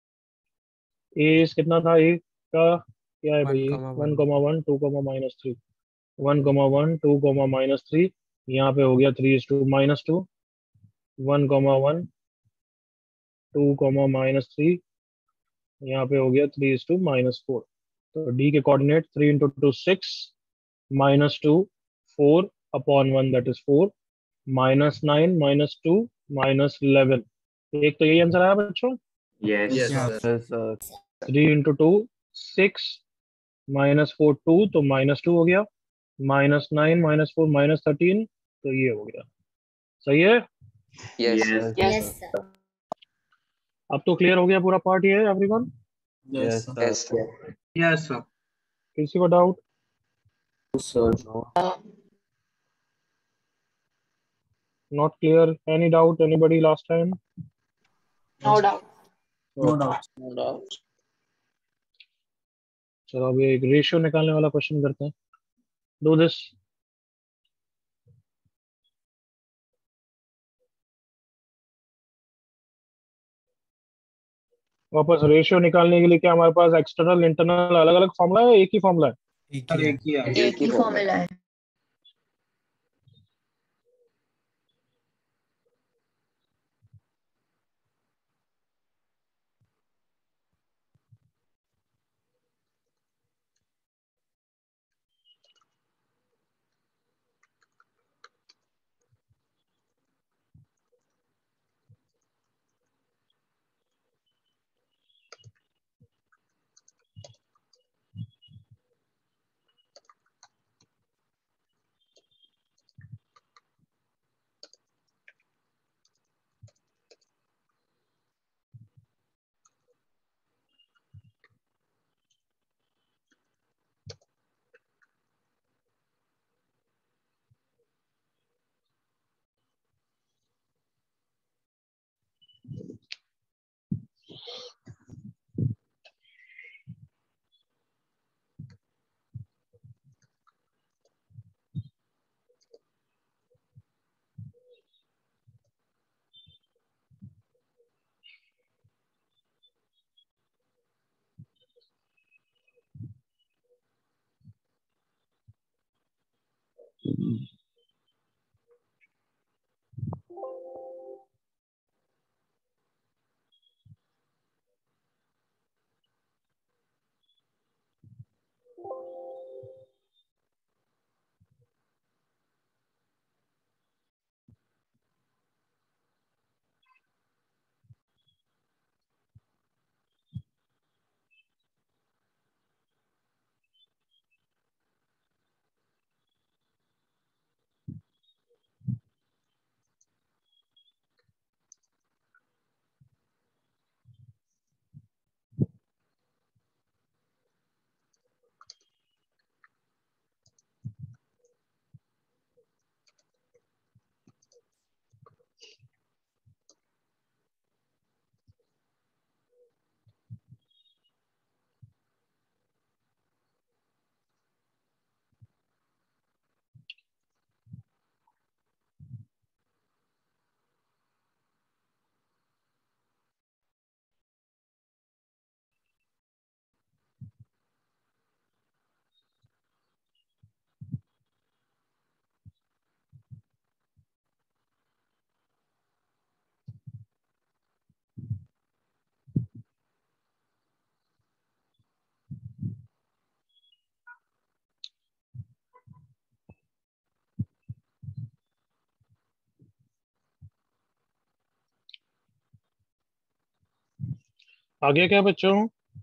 एज कितना था, ए का क्या है भाई? 1, 1, 2, -3, 1, 1, 2, -3, यहाँ पे हो गया 3 इज टू -2, 1, 1, 2, -3, यहाँ पे हो गया 3 इज टू -4। तो डी के coordinate 3 into 2 6, -2 4 upon 1 that is 4, -9 -2 -11। एक तो यही आंसर आया बच्चों। Yes Yes. सर। 3 इंटू 2 6, -4 2 तो -2 हो गया, -9 -4 -13, तो ये हो गया। सही है? Yes. Yes, sir. अब तो क्लियर हो गया पूरा पार्ट ये everyone? Yes Yes. Sir. Yes sir. किसी को doubt? Uh, not clear? Any doubt anybody last time? no doubt. No doubt. No doubt. चलो अभी एक रेशियो निकालने वाला क्वेश्चन करते हैं। Do this. वापस रेशियो निकालने के लिए क्या हमारे पास एक्सटर्नल इंटरनल अलग अलग फॉर्मूला है, एक ही फॉर्मूला है? एक ही है। एक ही फॉर्मूला है। आगे क्या बच्चों?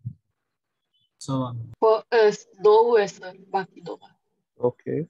सो दो हुए सर, बाकी दो। ओके।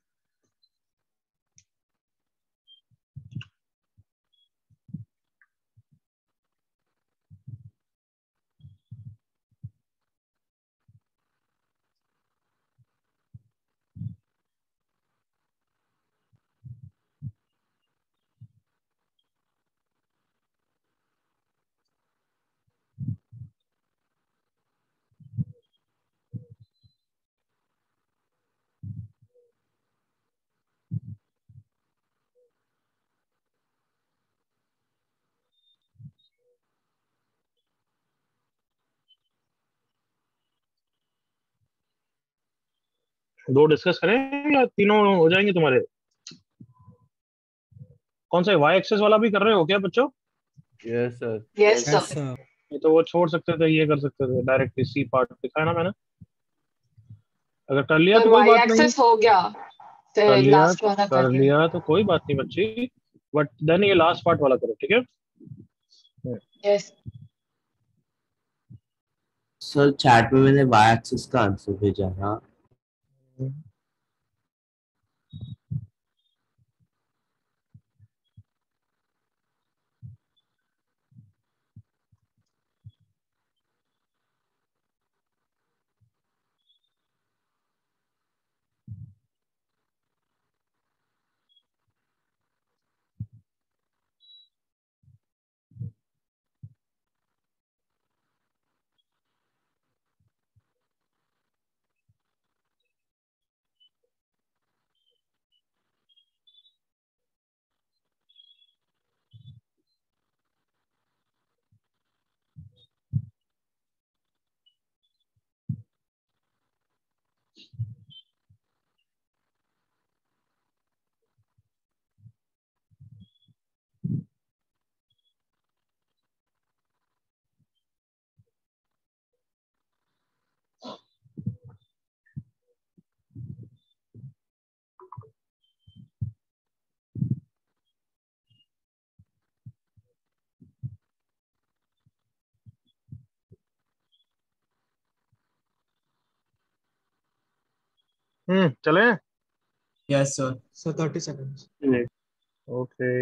दो डिस्कस करें या तीनों हो जाएंगे तुम्हारे? कौन सा वाई एक्सेस वाला भी कर रहे हो क्या बच्चों? Yes sir. Yes yes sir. Sir. ये तो वो छोड़ सकते थे, ये कर सकते थे डायरेक्टली सी पार्ट दिखाया ना मैंने। अगर कर लिया सर तो कोई वाई बात नहीं। एक्सेस हो गया कर सर, लिया लास्ट वाला कर कर लिया। लिया तो कोई बात नहीं बच्ची, बट देन ये लास्ट पार्ट वाला करो, ठीक है? यस। सर चैट में मैंने वाई एक्सिस का आंसर भेजा था। चले। Yes sir. So 30 seconds. Okay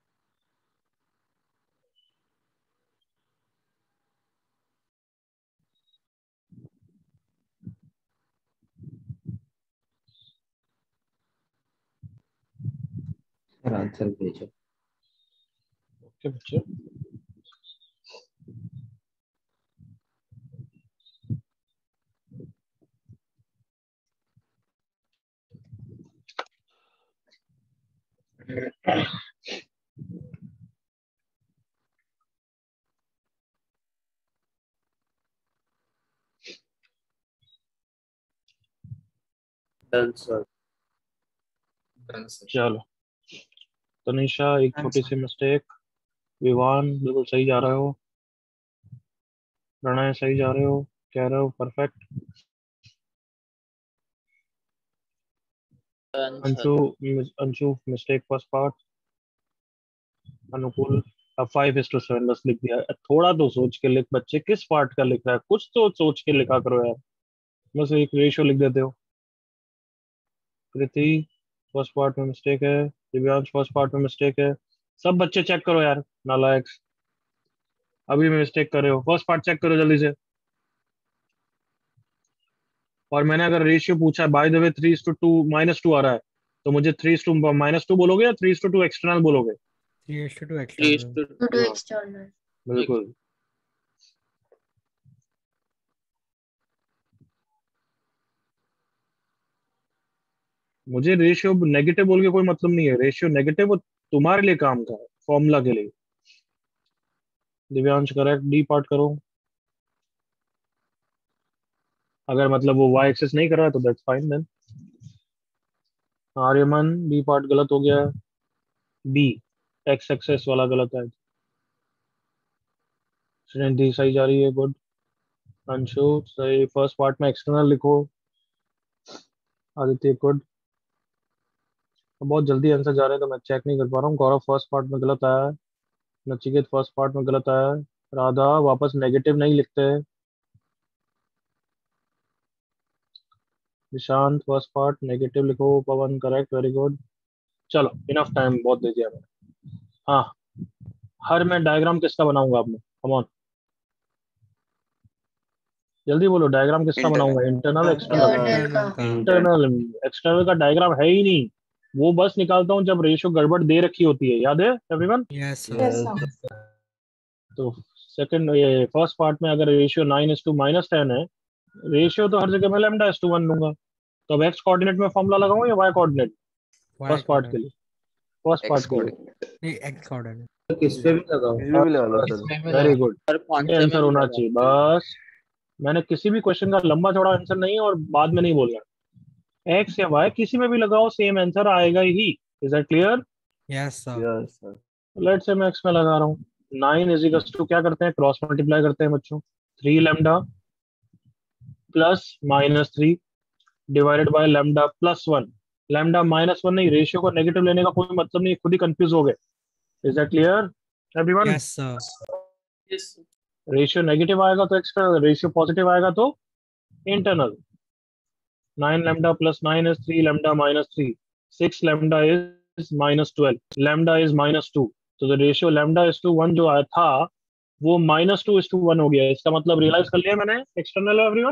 sir answer भेजो। ओके बच्चे डन सर। चलो तनिषा एक Done, छोटी sir. सी मिस्टेक। विवान बिल्कुल सही जा रहे हो। प्रणय सही जा रहे हो। कह रहे हो perfect. Anshu Anshu mistake first part. Anukool अब 5:7 बस लिख दिया। थोड़ा तो सोच के लिख बच्चे, किस पार्ट का लिख रहा है, कुछ तो सोच के लिखा करो यार। बस एक रेशियो लिख देते हो। कृति फर्स्ट पार्ट में मिस्टेक है। दिव्यांश फर्स्ट पार्ट में मिस्टेक है। सब बच्चे चेक करो यार नालायक। अभी में मिस्टेक कर रहे हो। फर्स्ट पार्ट चेक करो जल्दी से। और मैंने अगर रेशियो पूछा है बाय द वे 3:2 -2 आ रहा है तो मुझे 3:2 बोलोगे या 3:2 एक्सटर्नल बोलोगे? 3:2 3 external. To do external. बिल्कुल। मुझे रेशियो नेगेटिव बोल के कोई मतलब नहीं है। रेशियो नेगेटिव वो तुम्हारे लिए काम का है, फॉर्मूला के लिए। दिव्यांश करेक्ट। डी पार्ट करो। अगर मतलब वो वाई एक्सेस नहीं कर रहा है तो that's fine then. Aryaman B part गलत हो गया। बी एक्स एक्सेस वाला गलत है। श्रेणी सही जा रही है, गुड। अंशु सही। फर्स्ट पार्ट में एक्सटर्नल लिखो। आदित्य गुड। बहुत जल्दी आंसर जा रहे हैं तो मैं चेक नहीं कर पा रहा हूँ। गौरव फर्स्ट पार्ट में गलत आया है। नचिकेत फर्स्ट पार्ट में गलत आया है। राधा वापस नेगेटिव नहीं लिखते हैं। निशांत फर्स्ट पार्ट नेगेटिव लिखो। Pavan correct, very good. चलो इनफ टाइम, बहुत दे दिया मैंने। हाँ हर मैं डायग्राम किसका बनाऊंगा आपने, कम ऑन जल्दी बोलो। डायग्राम किसका Internal. बनाऊंगा? Internal external? Internal का. इंटरनल। एक्सटर्नल का डायग्राम है ही नहीं। वो बस निकालता हूँ जब रेशियो गड़बड़ दे रखी होती है, याद है everyone? Yes, sir. Yes, sir. तो सेकंड ये फर्स्ट पार्ट में अगर रेशियो 9:-10 है, रेशियो तो हर जगह मैं λ/1 लूंगा। तो अब एक्स कोऑर्डिनेट में फॉर्मूला लगाऊं या Y coordinate? Y first part के coordinate. लिए। फर्स्ट X पार्ट के लिए coordinate. नहीं, X coordinate. तो किस पे भी लगाओ? किस पे भी लगा लो सर। Very good. और कौन ये से में आंसर भी होना लगा चाहिए बस। मैंने किसी भी क्वेश्चन का लंबा चौड़ा आंसर नहीं और बाद में नहीं बोलना। एक्स या वाई किसी में भी लगाओ सेम आंसर आएगा ही। Is that clear? Yes, sir. Yes sir. Let's say मैं एक्स में लगा रहा हूँ। 9 इज इक्वल टू क्या करते हैं, क्रॉस मल्टीप्लाई करते हैं बच्चों। 3 lambda plus -3 divided by lambda plus 1। Lambda -1 नहीं, रेशियो को नेगेटिव लेने का कोई मतलब नहीं, खुद ही कंफ्यूज हो गए। Is that clear everyone? Yes, sir. Ratio negative आएगा तो एक्सटर्नल, रेशियो पॉजिटिव आएगा तो internal. 9 lambda plus 9 is 3 lambda minus 3. 6 lambda is -12. Lambda is -2. तो the ratio lambda is to 1 जो आया था वो -2:1 हो गया। इसका मतलब रियलाइज कर लिया मैंने एक्सटर्नल एवरीवन?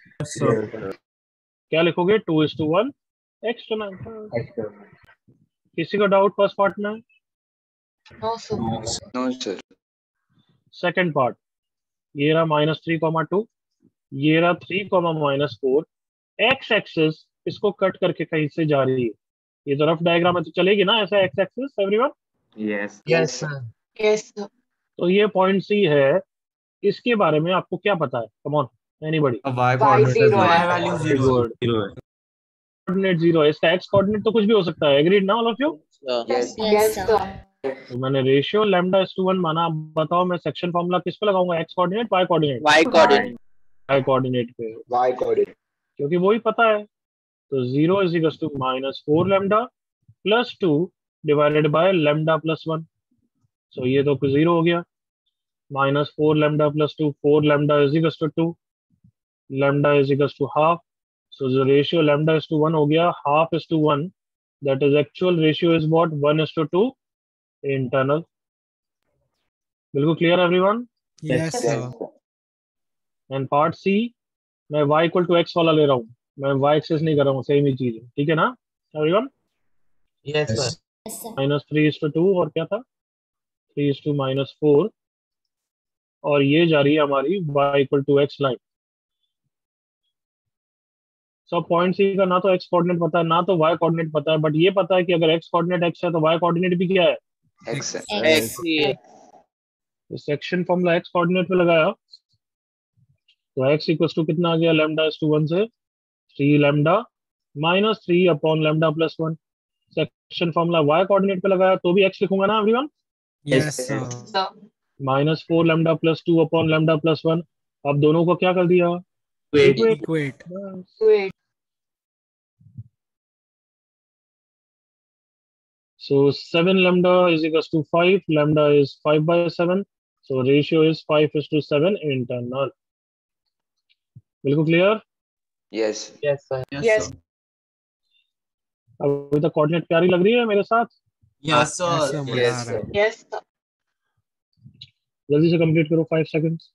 क्या लिखोगे? 2:1 एक्सटर्नल। किसी का डाउट फर्स्ट पार्ट में? No, sir. No, sir. Second part ये रहा -3,2, ये रहा 3,-4। एक्स एक्सिस इसको कट करके कहीं से जा रही है। ये तो रफ डायग्राम है तो चलेगी ना ऐसा X axis everyone? Yes yes sir. Yes, sir. तो ये पॉइंट सी है। इसके बारे में आपको क्या पता है? Come on anybody? Y Y coordinate zero Y है. Value very 0 good. जीरो है। कोऑर्डिनेट 0 है। इसका एक्स कोऑर्डिनेट तो कुछ भी हो सकता है। एग्रीड ना all of you? Yes. Yes, sir. तो मैंने रेशियो λ/1 माना। अब बताओ मैं सेक्शन फॉर्मूला किस पे लगाऊंगा? X coordinate, Y coordinate? Y coordinate. Y coordinate पे, Y coordinate. क्योंकि वही पता है। तो 0 is equal to -4 lambda plus 2 divided by lambda plus 1। So ये तो 0 हो गया। -4 lambda plus 2, 4 lambda is equal to 2, lambda is equal to half. So the ratio lambda is to 1 हो गया, half is to 1. That is actual ratio is what? 1 is to 2 internal. बिल्कुल clear everyone? Yes, sir. And part C, मैं y equal to x वाला ले रहा हूँ, मैं y access नहीं कर रहा हूँ, सेम ही चीज है, ठीक है ना everyone? Yes, sir. Yes, sir. -3:2 और क्या था 3:-4, और ये जा रही है हमारी y equal to x line. सब पॉइंट सी का ना तो x कोऑर्डिनेट पता है ना तो y कोऑर्डिनेट पता है, बट ये पता है कि अगर x कोऑर्डिनेट x है तो y कोऑर्डिनेट भी क्या है, X है। X ही है। सेक्शन फॉर्मूला x कोऑर्डिनेट पे लगाया तो x इक्वल टू कितना आ गया, लैम्डा इज टू 1 से 3 lambda -3 upon lambda plus 1. Section formula y coordinate पे लगाया तो भी x लिखूंगा ना everyone, Yes, sir. Sir. -4 lambda plus 2 upon lambda plus 1. अब दोनों को क्या कर दिया, equate. Equate. Wait. So 7 lambda is equals to 5. Lambda is 5/7. So ratio is 5:7 internal. बिल्कुल clear. Yes. Yes, sir. Yes. अभी तक कोऑर्डिनेट प्यारी लग रही है मेरे साथ, Yes, sir. Yes, sir. मजा आ रहा है. Yes, sir. जल्दी से कंप्लीट करो 5 seconds.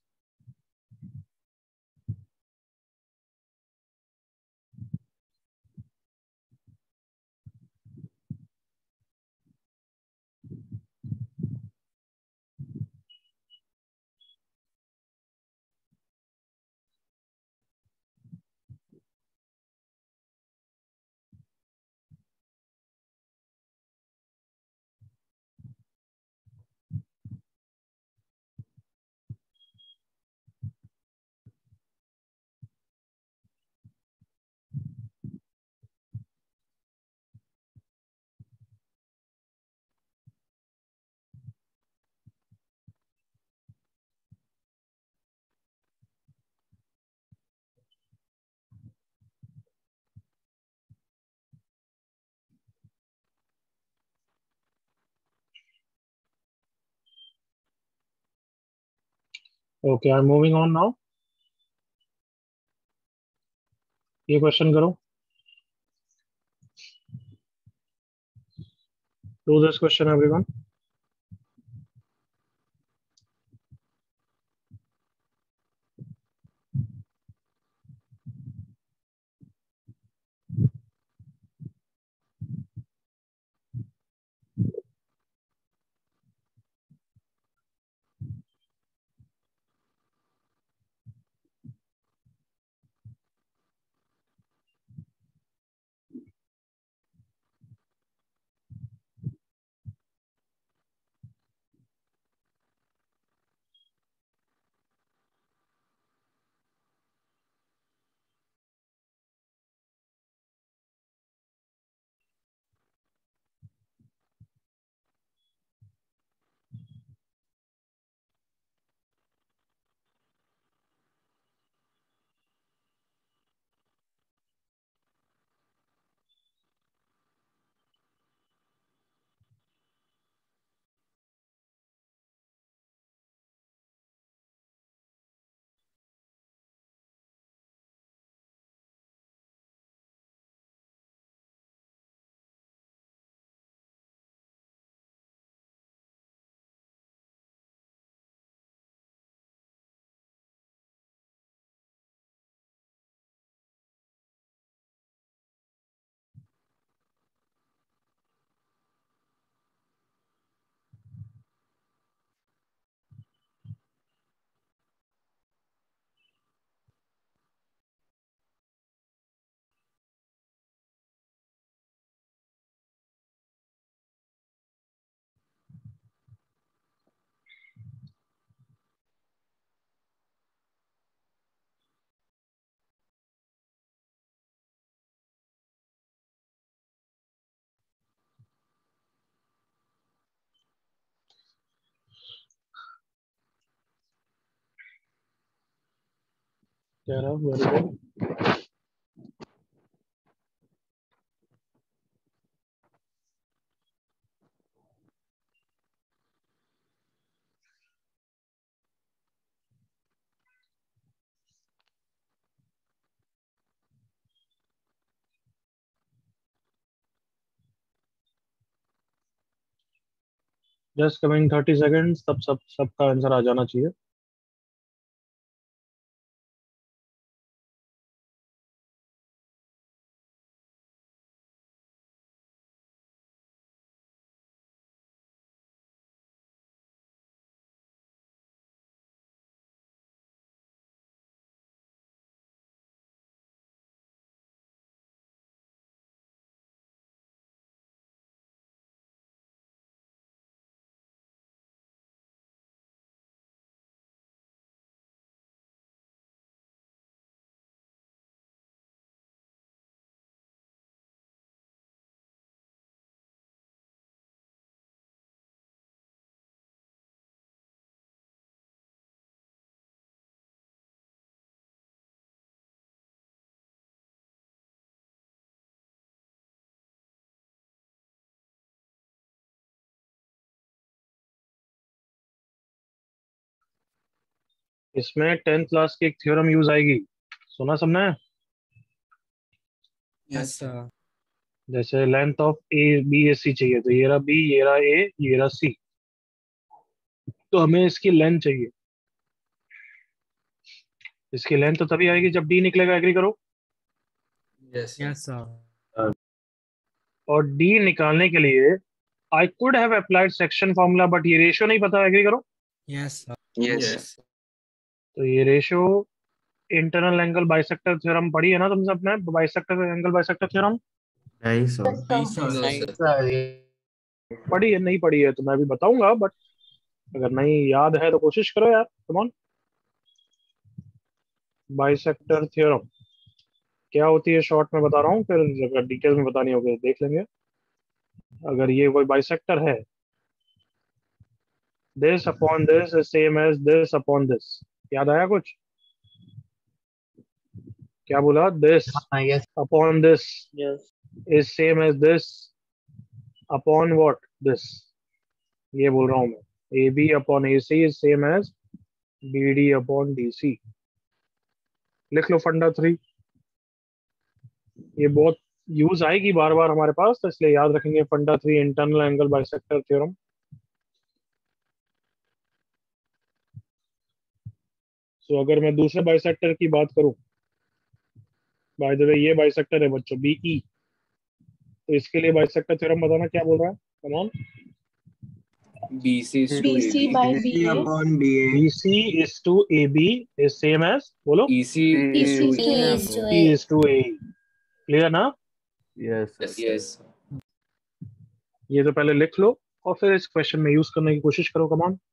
Okay, I am moving on now. ये क्वेश्चन करो. Do this question everyone. Very good. Just coming 30 seconds, तब सबका आंसर आ जाना चाहिए। इसमें 10th क्लास की एक थ्योरम यूज आएगी, सुना सबने? Yes sir. जैसे length of A B A C चाहिए, तो ये रहा बी, ये रहा ए, ये रहा सी, तो हमें इसकी लेंथ चाहिए। इसकी लेंथ तो तभी आएगी जब डी निकलेगा, एग्री करो। Yes sir. और डी निकालने के लिए I could have applied section formula, but ये रेशियो नहीं पता, एग्री करो। Yes sir. Yes. तो ये ratio internal angle bisector theorem पढ़ी है ना तुम सबने, बाइसेक्टर एंगल बाइसेक्टर थ्योरम नहीं सर। नहीं सर। नहीं। पढ़ी है? नहीं पढ़ी है तो मैं भी बताऊंगा, बट अगर नहीं याद है तो कोशिश करो यार, कम ऑन। बाइसेक्टर थ्योरम क्या होती है शॉर्ट में बता रहा हूँ, फिर अगर डिटेल में बतानी होगी तो देख लेंगे। अगर ये कोई बाइसेक्टर है, this upon this is same as this upon this, याद आया कुछ? क्या बोला? This yes upon this yes. Is same as this upon what, this. ये बोल रहा हूँ मैं, A B upon A C is same as B D upon D C. लिख लो फंडा 3, ये बहुत यूज आएगी बार बार हमारे पास, तो इसलिए याद रखेंगे funda 3, internal angle bisector theorem. So अगर मैं दूसरे बाइसेक्टर की बात करूं, बाय द वे ये बाइसेक्टर है बच्चों बी ई, तो इसके लिए बाइसेक्टर थ्योरम बताना क्या बोल रहा है, come on. BC is to BC AB. by BC BA. Upon BA। B C is to A B is same as, बोलो, EC is EC to to A. A. E is to A. Clear ना? Yes, sir. Yes. ये तो पहले लिख लो और फिर इस question में यूज करने की कोशिश करो, कम ऑन।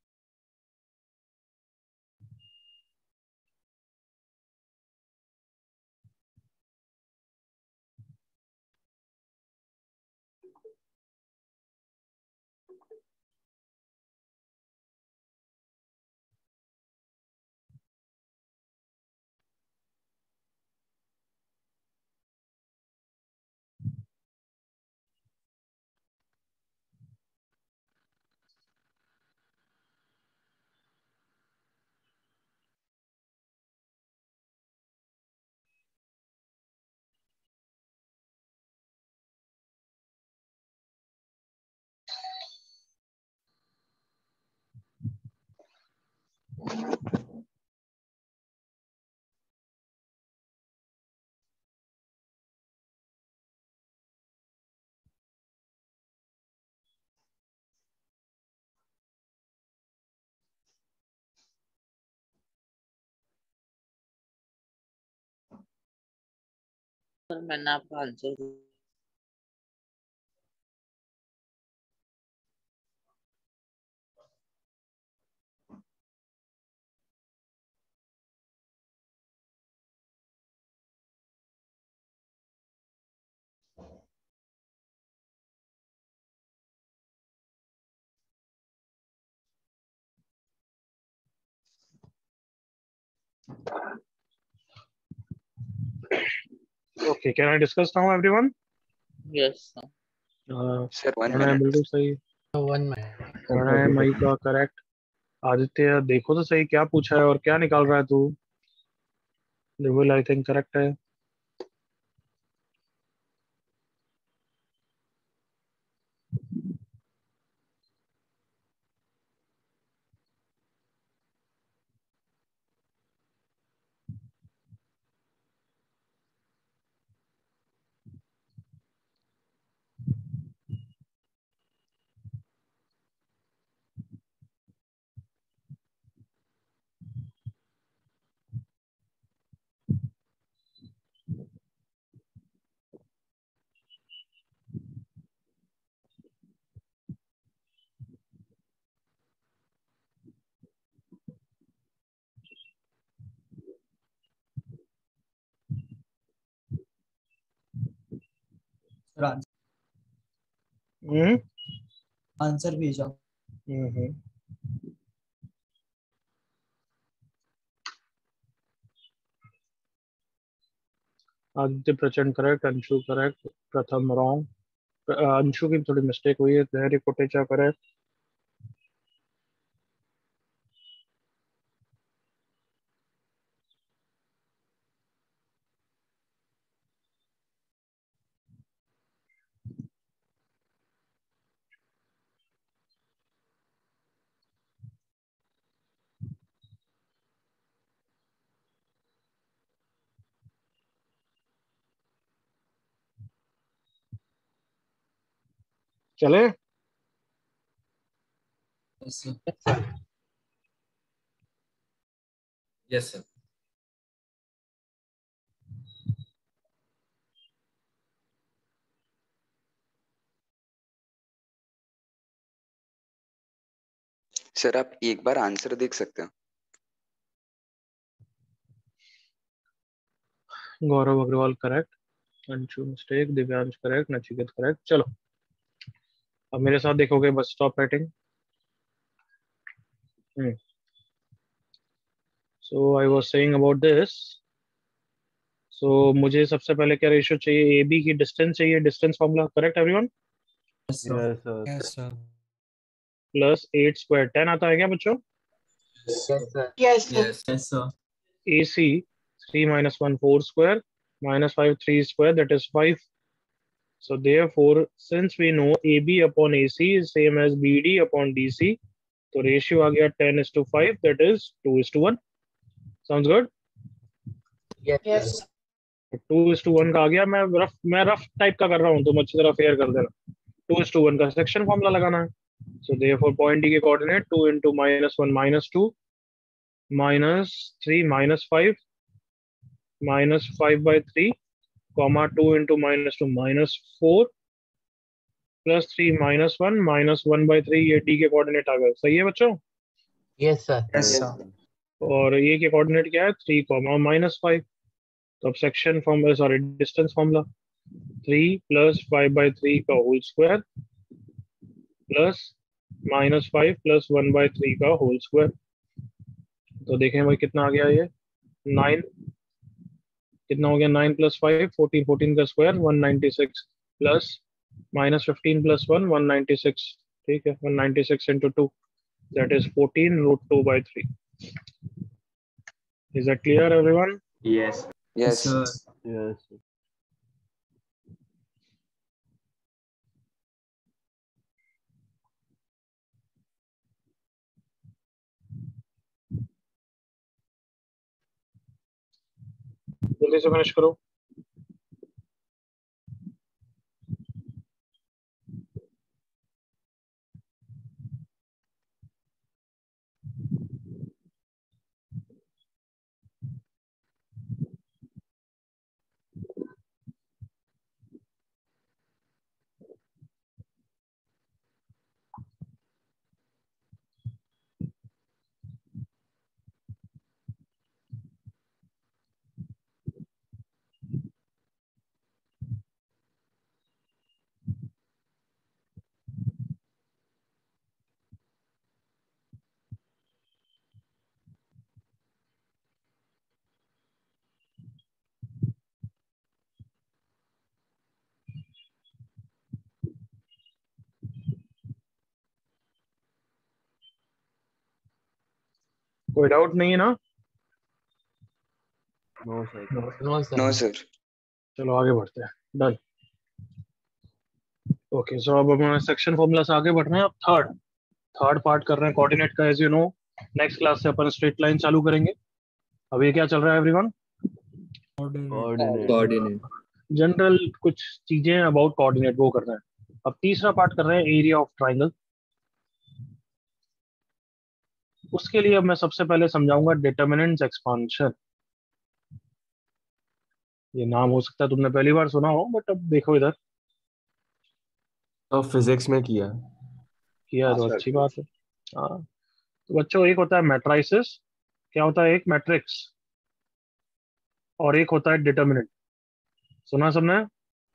सर मैंने आपका answer okay, can I discuss now everyone? Yes Sir, 1 कहना है minute. बिल्कुल सही, वन कहना है मई का करेक्ट। आदित्य देखो तो सही क्या पूछा है और क्या निकाल रहा है तू। लेवल आई थिंक करेक्ट है। हम्म आंसर भेजा। हम्म। Aditya Prachand correct, Anshu correct, Pratham wrong, Anshu की थोड़ी मिस्टेक हुई है, धैर्य कोटेचा करेक्ट। चले यस सर। सर आप एक बार आंसर देख सकते हैं? Gaurav Agarwal correct, Anshu mistake, Divyansh correct, Nachiket correct. चलो अब मेरे साथ देखोगे, बस stop writing. So I was saying about this. So मुझे सबसे पहले क्या रेशियो चाहिए, ए बी की डिस्टेंस चाहिए, distance formula correct everyone? Yes sir. Yes sir. Plus 8 square 10 आता है क्या बच्चों? Yes, sir. Yes yes sir. AC 3 minus 1 4 square minus 5 3 square, that is 5. So therefore, since we know AB upon AC is same as BD upon DC, तो ratio आ गया 10:5, that is 2:1. Sounds good? Yes. 2:1 का आ गया। मैं rough type का कर रहा हूँ, तुम अच्छी तरह फेयर कर देना। 2:1 का सेक्शन फॉर्मूला लगाना है। So therefore point D के coordinate 2 into -1 -2 -3 -5 -5/3 comma 2 into -2 -4 plus 3 -1 -1/3, ये डी के कोऑर्डिनेट आ गए। सही है बच्चों? Yes sir. Yes sir. और ये के कोऑर्डिनेट क्या है? 3 -5। तो अब section formula, sorry distance formula, 3 + 5/3 का होल स्क्वायर प्लस -5 + 1/3 का होल स्क्वायर। तो देखें भाई कितना आ गया ये 9, कितना हो गया 9 + 5 14, 14 का स्क्वायर 196 प्लस -15 + 1 196। ठीक है, 196 into 2, that is 14√2/3. Is that clear everyone? Yes yes sir. Yes. जल्दी से फिनिश करो। कोई डाउट नहीं है ना? No sir. No sir. No sir. चलो आगे बढ़ते हैं। डन। ओके, सो अब हमें सेक्शन फॉर्मूला से आगे बढ़ रहे हैं। अब थर्ड पार्ट कर रहे हैं कोऑर्डिनेट का। As you know, next class से अपन स्ट्रेट लाइन चालू करेंगे। अब ये क्या चल रहा है एवरीवन? कोऑर्डिनेट। जनरल कुछ चीजें अबाउट कोऑर्डिनेट वो कर रहे हैं। अब तीसरा पार्ट कर रहे हैं एरिया ऑफ ट्राइंगल। उसके लिए अब मैं सबसे पहले समझाऊंगा डिटर्मिनेंट्स एक्सपांशन। ये नाम हो सकता है तुमने पहली बार सुना हो, बट अब देखो इधर तो फिजिक्स में किया। किया तो अच्छी बात है। हाँ, तो बच्चों एक होता है मैट्राइसिस, क्या होता है? एक मैट्रिक्स, और एक होता है डिटर्मिनेंट। सुना सबने?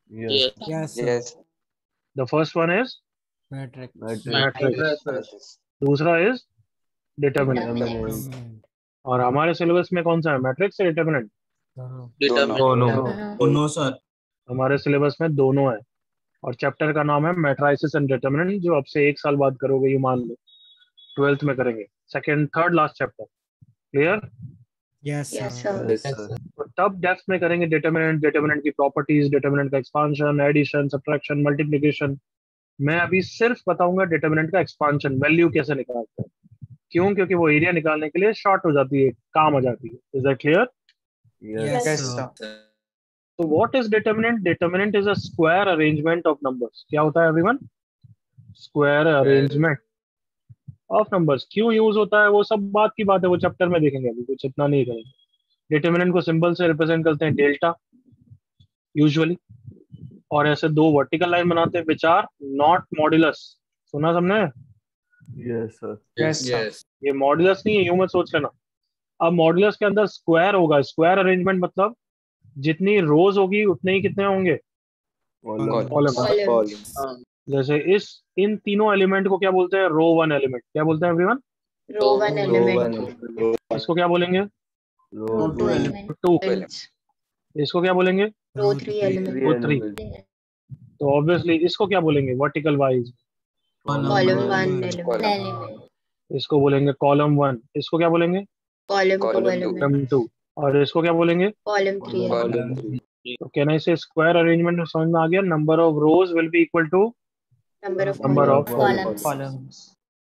Yes. Yes, sir. Yes. The first one is Matrix. Matrix, दूसरा इज डिटर्मिनेंट। Determinant. और हमारे सिलेबस में कौन सा है, मैट्रिक्स या डिटर्मिनेंट? दोनों. डिटरमिनेंट। दोनों सर। हमारे सिलेबस में दोनों है, और चैप्टर का नाम है मैट्राइसिस एंड डिटर्मिनेंट, जो अब से 1 साल बाद करोगे, ये मान लो 12th में करेंगे, second third last chapter. Clear? Yes, Yes, sir. sir. Yes, sir. तो तब डेप्थ में करेंगे डिटर्मिनेंट, डिटर्मिनेंट की प्रॉपर्टीज, डिटर्मिनेंट का एक्सपांशन, एडिशन, सब्ट्रैक्शन, मल्टीप्लिकेशन। मैं अभी सिर्फ बताऊंगा डिटर्मिनेंट का एक्सपांशन, वैल्यू कैसे निकालते हैं। क्यों? क्योंकि वो एरिया निकालने के लिए शॉर्ट हो जाती है, काम आ जाती है। Is that clear? Yes. Yes, sir. तो what is determinant? Determinant is a square arrangement of numbers. क्या होता है everyone? Square arrangement of numbers. क्यों यूज होता है वो सब बात की बात है, वो चैप्टर में देखेंगे, अभी कुछ इतना नहीं करेंगे। डिटर्मिनेंट को सिंबल से रिप्रेजेंट करते हैं, डेल्टा यूजुअली, और ऐसे दो वर्टिकल लाइन बनाते हैं विच आर नॉट मॉड्यूलस। सुना सबने? Yes, sir. Yes. ये मॉड्यूलस नहीं है, यूं मत सोच लेना। अब मॉड्यूलस के अंदर स्क्वायर होगा, स्क्वायर अरेंजमेंट मतलब जितनी रोज होगी उतने ही कितने होंगे, Column. कॉलम। Column. जैसे इन तीनों एलिमेंट को क्या बोलते हैं? Row one element. क्या बोलते हैं everyone? Row 1 Row element. one. इसको क्या बोलेंगे? Row Row 2 two. element. Two. इसको क्या बोलेंगे? Row 3 element. Three Row three. element. तो ऑब्वियसली इसको क्या बोलेंगे? Vertical wise. Column 1 Column. element. इसको बोलेंगे कॉलम वन। इसको क्या बोलेंगे? Column 2 Column two. element. Column two. और इसको क्या बोलेंगे? Column 3 element. Column 3. तो कहना इसे स्क्वायर अरेंजमेंट में समझ में आ गया। Number of rows will be equal to Number of Number of columns. Columns.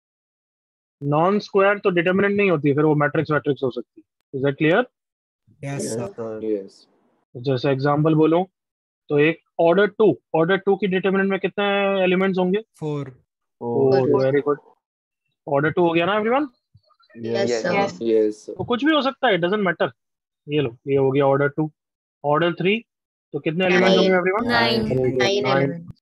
Non square, तो डिटर्मिनेंट नहीं होती, फिर वो मैट्रिक्स वैट्रिक्स हो सकती है। Is that clear? Yes, Yes, sir. sir. Yes. जैसे एग्जांपल बोलो तो एक ऑर्डर टू की डिटर्मिनेंट में कितने एलिमेंट्स होंगे? 4. Four. Very good. Order two हो गया ना everyone? Yes, Yes. sir. Yes. तो कुछ भी हो सकता है, डजंट मैटर। ये लो, ये हो गया ऑर्डर टू। ऑर्डर थ्री तो कितने एलिमेंट्स होंगे एवरीवन? 9 elements.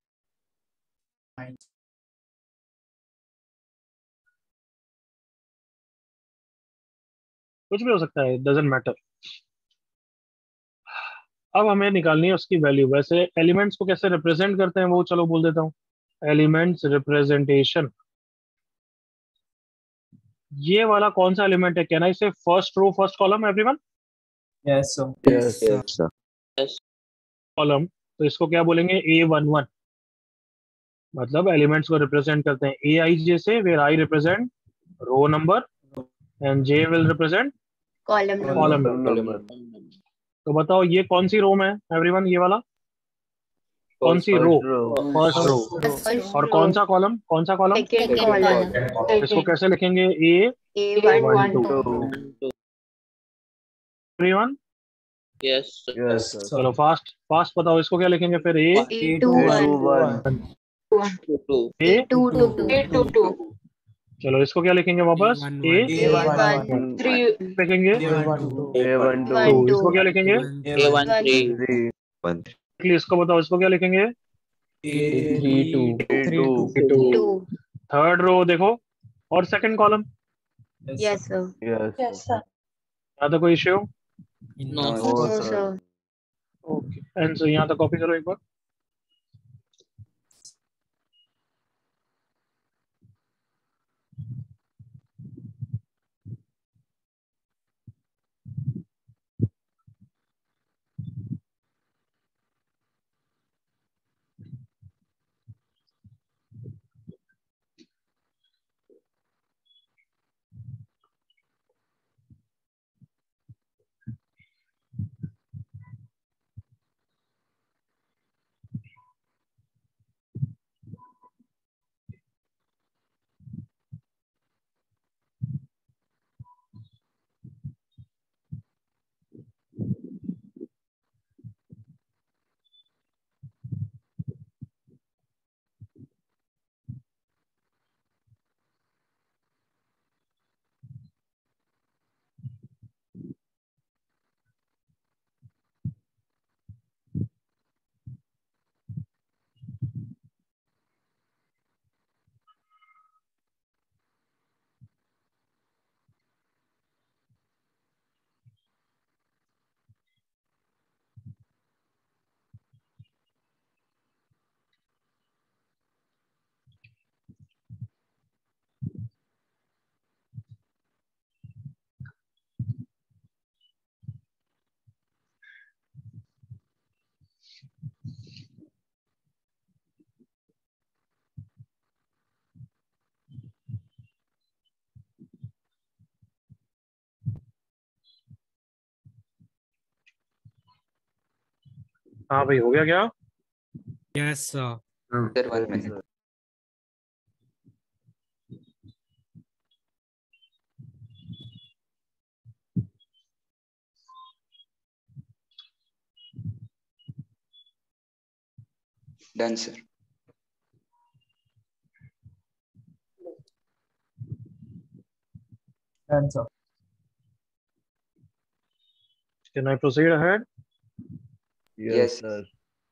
कुछ भी हो सकता है, डजंट मैटर। अब हमें निकालनी है उसकी वैल्यू। वैसे एलिमेंट्स को कैसे रिप्रेजेंट करते हैं वो चलो बोल देता हूँ। एलिमेंट्स रिप्रेजेंटेशन, ये वाला कौन सा एलिमेंट है? Can I say first row first column everyone? Yes, sir. Yes. Yes, sir. Column, तो इसको क्या बोलेंगे? A11। मतलब एलिमेंट्स को रिप्रेजेंट करते हैं ए आई जे से, where I represent row number and J will represent Column number. Column. Column number. तो बताओ ये कौन सी रो में है एवरीवन? ये वाला कौन सी रो? First row. First row. First और row. कौन सा कॉलम? कौन सा कॉलम? Second column. इसको कैसे लिखेंगे? A A1 two. 2. Everyone? Yes. Yes, sir. चलो फास्ट फास्ट बताओ, इसको क्या लिखेंगे फिर? ए A2 1. Two. ए A2 2. चलो इसको क्या लिखेंगे वापस? A1 ए A1 3. लिखेंगे A1 टू। 2. इसको क्या लिखेंगे? A1 3. 3. 1. इसको बताओ, इसको क्या लिखेंगे? A3 2. 2. 2. थर्ड रो देखो, और second column. Yes, sir. Yes, sir. यहाँ तक कोई issue? No. No, No, sir. sir. Okay, and so यहाँ तक कॉपी करो एक बार। हाँ भाई, हो गया क्या? Yes sir. Sir 1 minute. Done sir. Done, sir. Can I proceed ahead? Yes, सर।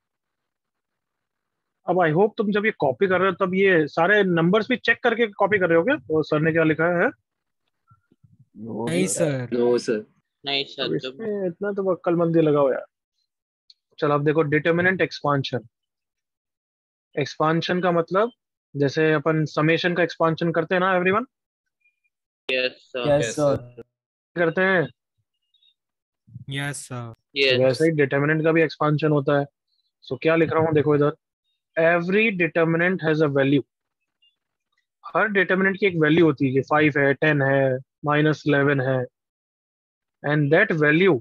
अब आई होप तुम जब ये कॉपी कर रहे हो तब ये सारे नंबर्स भी चेक करके कॉपी कर रहे हो क्या? और सर ने क्या लिखा है? नहीं सर। No sir. नहीं अब सर, तुम इसमें इतना तो अक्लमंदी लगाओ यार। चलो अब देखो, डिटर्मिनेंट एक्सपांशन। एक्सपांशन का मतलब जैसे अपन समेशन का एक्सपांशन करते हैं ना everyone, yes sir, Yes, sir. करते हैं। Yes sir. तो यस वैसे ही डिटर्मिनेंट का भी एक्सपांशन होता है। सो क्या लिख रहा हूँ देखो इधर, every determinant has a value. हर डिटर्मिनेंट की एक वैल्यू होती है कि 5 है, 10 है, -11 है, and that value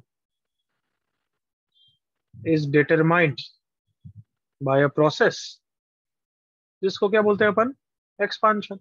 is determined by a process, जिसको क्या बोलते हैं अपन? Expansion,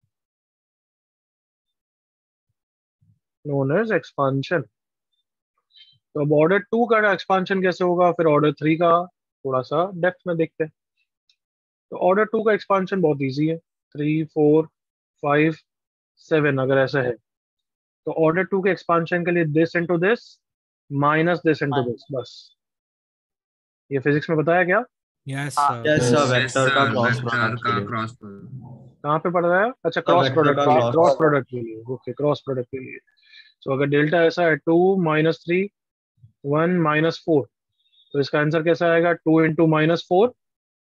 known as expansion. तो अब ऑर्डर 2 का एक्सपांशन कैसे होगा, फिर ऑर्डर 3 का थोड़ा सा डेप्थ में देखते हैं। तो ऑर्डर 2 का एक्सपांशन बहुत इजी है, 3 4 5 7 अगर ऐसा है तो ऑर्डर 2 के एक्सपांशन के लिए this into this minus this into this, बस। ये फिजिक्स में बताया क्या? Yes Yes, sir. sir. Vector का क्रॉस प्रोडक्ट के लिए. कहाँ पे पढ़ रहा है? अच्छा, क्रॉस वेक्टर प्रोडक्ट का के लिए, क्रॉस क्रॉस प्रोडक्ट के लिए, ओके, क्रॉस प्रोडक्ट के लिए। तो अगर डेल्टा ऐसा है 2 -3 1 -4, तो इसका आंसर कैसा आएगा? 2 इंटू -4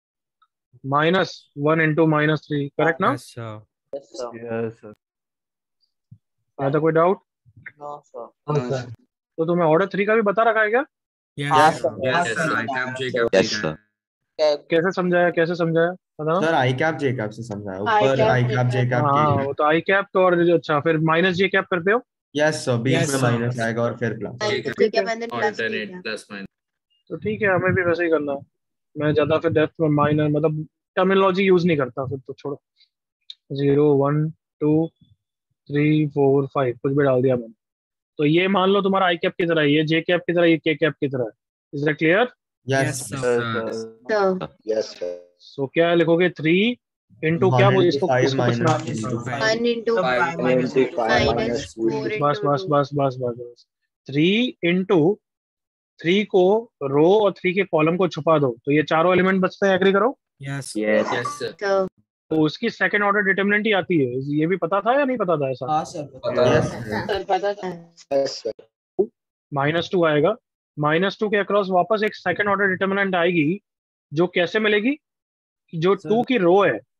-1 इंटू -3, करेक्ट ना? Yes sir. Yes sir, yes sir. या तो कोई डाउट? No sir, no sir. तो तुम्हें ऑर्डर 3 का भी बता रखा है क्या? Yes sir. Sir. Yes, sir. Yes sir. कैसे समझाया, कैसे समझाया बताना? Sir I cap J cap से समझाया, आई ऊपर cap I J cap J cap. Cap हाँ के वो तो आई कैप तो, और अच्छा फिर माइनस जे कैप करते हो। यस सर, बीच Yes, में sir. माइनस आएगा और फिर प्लस. ठीक है, मैंने प्लस किया। तो ठीक है, हमें भी वैसे ही करना है। मैं ज्यादा फिर डेप्थ में माइनर मतलब टर्मिनोलॉजी यूज नहीं करता, फिर तो छोड़ो। 0 1 2 3 4 5 कुछ भी डाल दिया मैंने। तो ये मान लो तुम्हारा आई कैप की तरह है, ये जे कैप की तरह, ये के कैप की तरह है। Is that clear? Yes yes sir. तो यस सर। सो क्या लिखोगे? 3 इंटू क्या, 1 वो into इसको 5 इसको कुछ minus नाम, 2 into 5. 1 into 5 minus minus 5 minus minus 2 4 बस इंटू बस 2। बस बस बस बस 3 इंटू 3 को रो और 3 के कॉलम को छुपा दो, तो ये चारों एलिमेंट बचते हैं। एग्री करो? यस। यस तो तो उसकी सेकंड ऑर्डर डिटर्मिनेंट ही आती है। ये भी पता था या नहीं पता था ऐसा? हाँ सर, यस सर. सर पता था। Yes sir. -2 आएगा, -2 के अक्रॉस वापस एक सेकंड ऑर्डर डिटर्मिनेंट आएगी, जो कैसे मिलेगी? जो सर 2 की रो है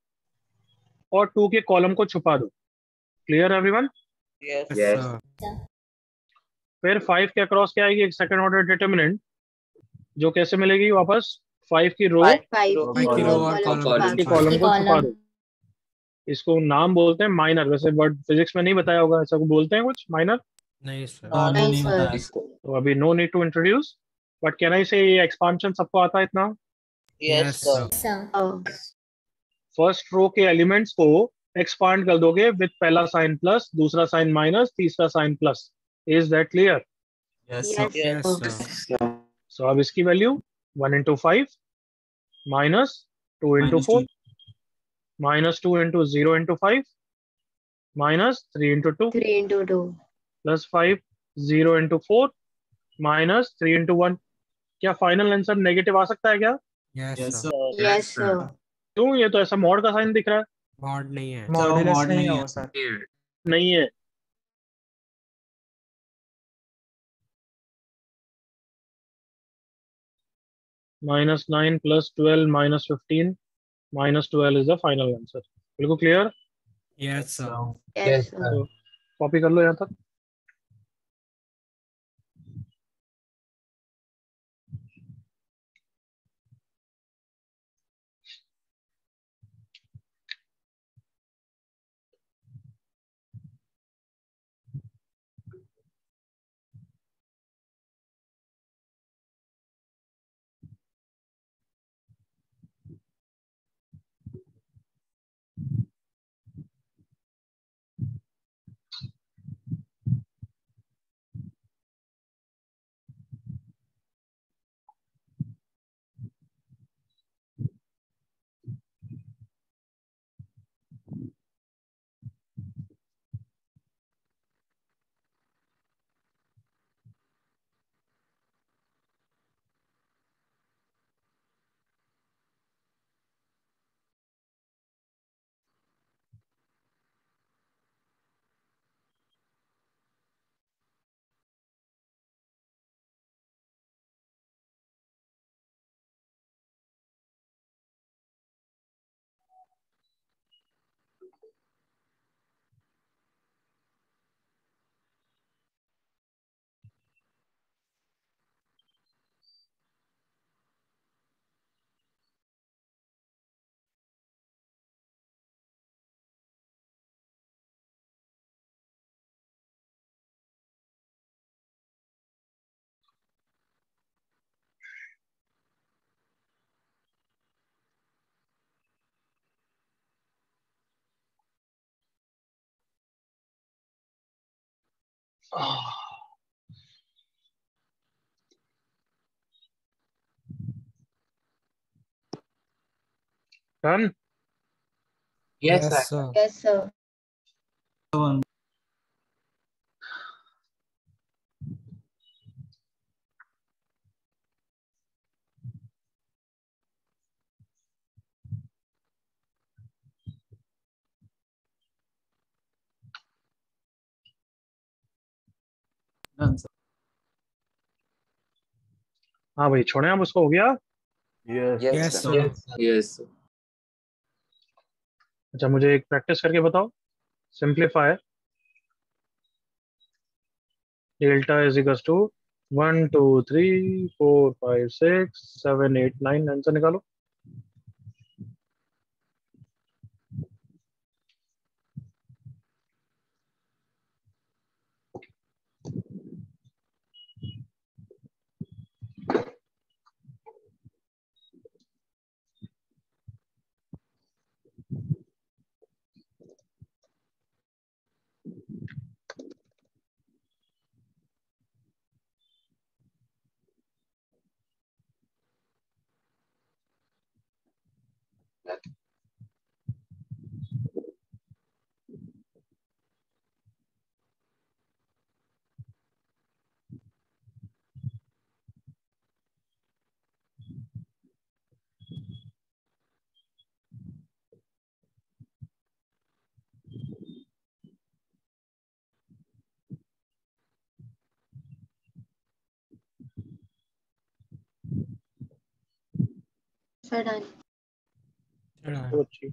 और 2 के कॉलम को छुपा दो। Clear everyone? Yes yes yes sir. फिर 5 के अक्रॉस क्या आएगी? एक सेकंड ऑर्डर डिटर्मिनेंट, जो कैसे मिलेगी वापस? 5 की रो 5 5 की की रो रो और कॉलम कॉलम के कॉलम को छुपा दो। इसको नाम बोलते हैं माइनर। वैसे वर्ड फिजिक्स में नहीं बताया होगा, ऐसा को बोलते हैं कुछ माइनर। नहीं सर। नहीं सर। तो अभी no need to introduce, but can I say ये एक्सपांशन सबको आता है इतना? यस सर, फर्स्ट रो के एलिमेंट्स को एक्सपांड कर दोगे विद पहला साइन प्लस, दूसरा साइन माइनस, तीसरा sign plus. Is that clear? Yes sir. Yes yes sir. So अब इसकी value 1 into 5 minus 2 into minus 4 2. -2 into 0 into 5 -3 into 2 3 into 2। +5 0 into 4 -3 into 1। क्या फाइनल आंसर नेगेटिव आ सकता है क्या? Yes yes sir. Sir. Yes sir. क्यों? ये तो ऐसा मॉड का साइन दिख रहा है। मॉड नहीं है। मॉड नहीं है सर। नहीं है। -9 + 12 -15 -12 इज द फाइनल आंसर। बिल्कुल clear? Yes sir. Yes sir. तो कॉपी कर लो यहाँ तक। Done? Yes, Yes, sir. sir. Yes, sir. Done, sir. हाँ भाई, छोड़े आप उसको, हो गया? Yes. Yes, sir. sir. Yes, sir. अच्छा, मुझे एक प्रैक्टिस करके बताओ. Simplify delta is equal to 1 2 3 4 5 6 7 8 9. Answer निकालो. Sir, done. तो अच्छी.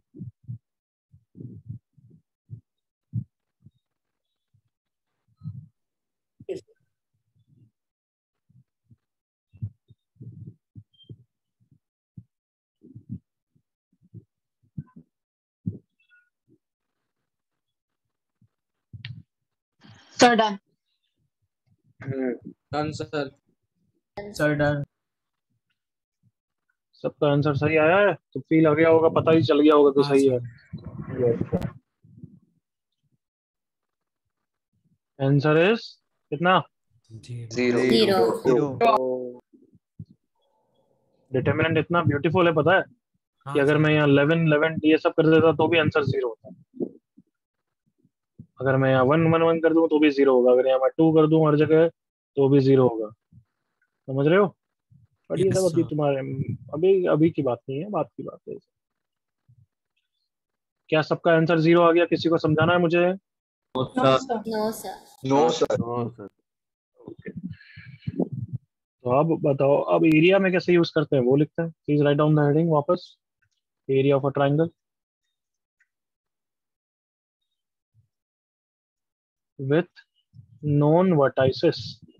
Sir, done. Done, sir. Sir, done. सबका आंसर सही आया है तो फील आ गया होगा, पता ही चल गया होगा कि हाँ, सही है. sir. आंसर इज कितना? Zero. Zero. डिटर्मिनेंट इतना ब्यूटीफुल है, पता है कि हाँ, अगर sir. मैं यहाँ 11 11 ये सब कर देता तो भी आंसर 0 होता. अगर मैं यहाँ 1 1 1 कर दूं तो भी 0 होगा. अगर यहाँ मैं 2 कर दूं हर जगह तो भी 0 होगा. समझ रहे हो? बट ये Yes, सब अभी sir. तुम्हारे अभी अभी की बात नहीं है, बात की बात है. क्या सबका आंसर 0 आ गया? किसी को समझाना है मुझे? No, sir. No, sir. No, sir. तो अब बताओ, अब एरिया में कैसे यूज करते हैं वो लिखते हैं. Please write down the heading वापस. Area of a triangle with non vertices.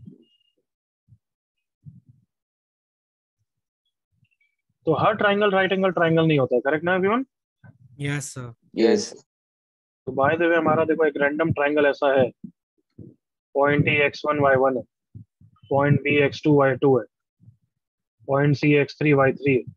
तो हर ट्राइंगल राइट एंगल ट्राइंगल नहीं होता है, करेक्ट ना एवरीवन? Yes, sir. Yes. तो बाय द वे हमारा देखो एक रैंडम ट्राइंगल ऐसा है, पॉइंट ए x1 y1 है, पॉइंट बी x2 y2 है, पॉइंट सी x3 y3 है.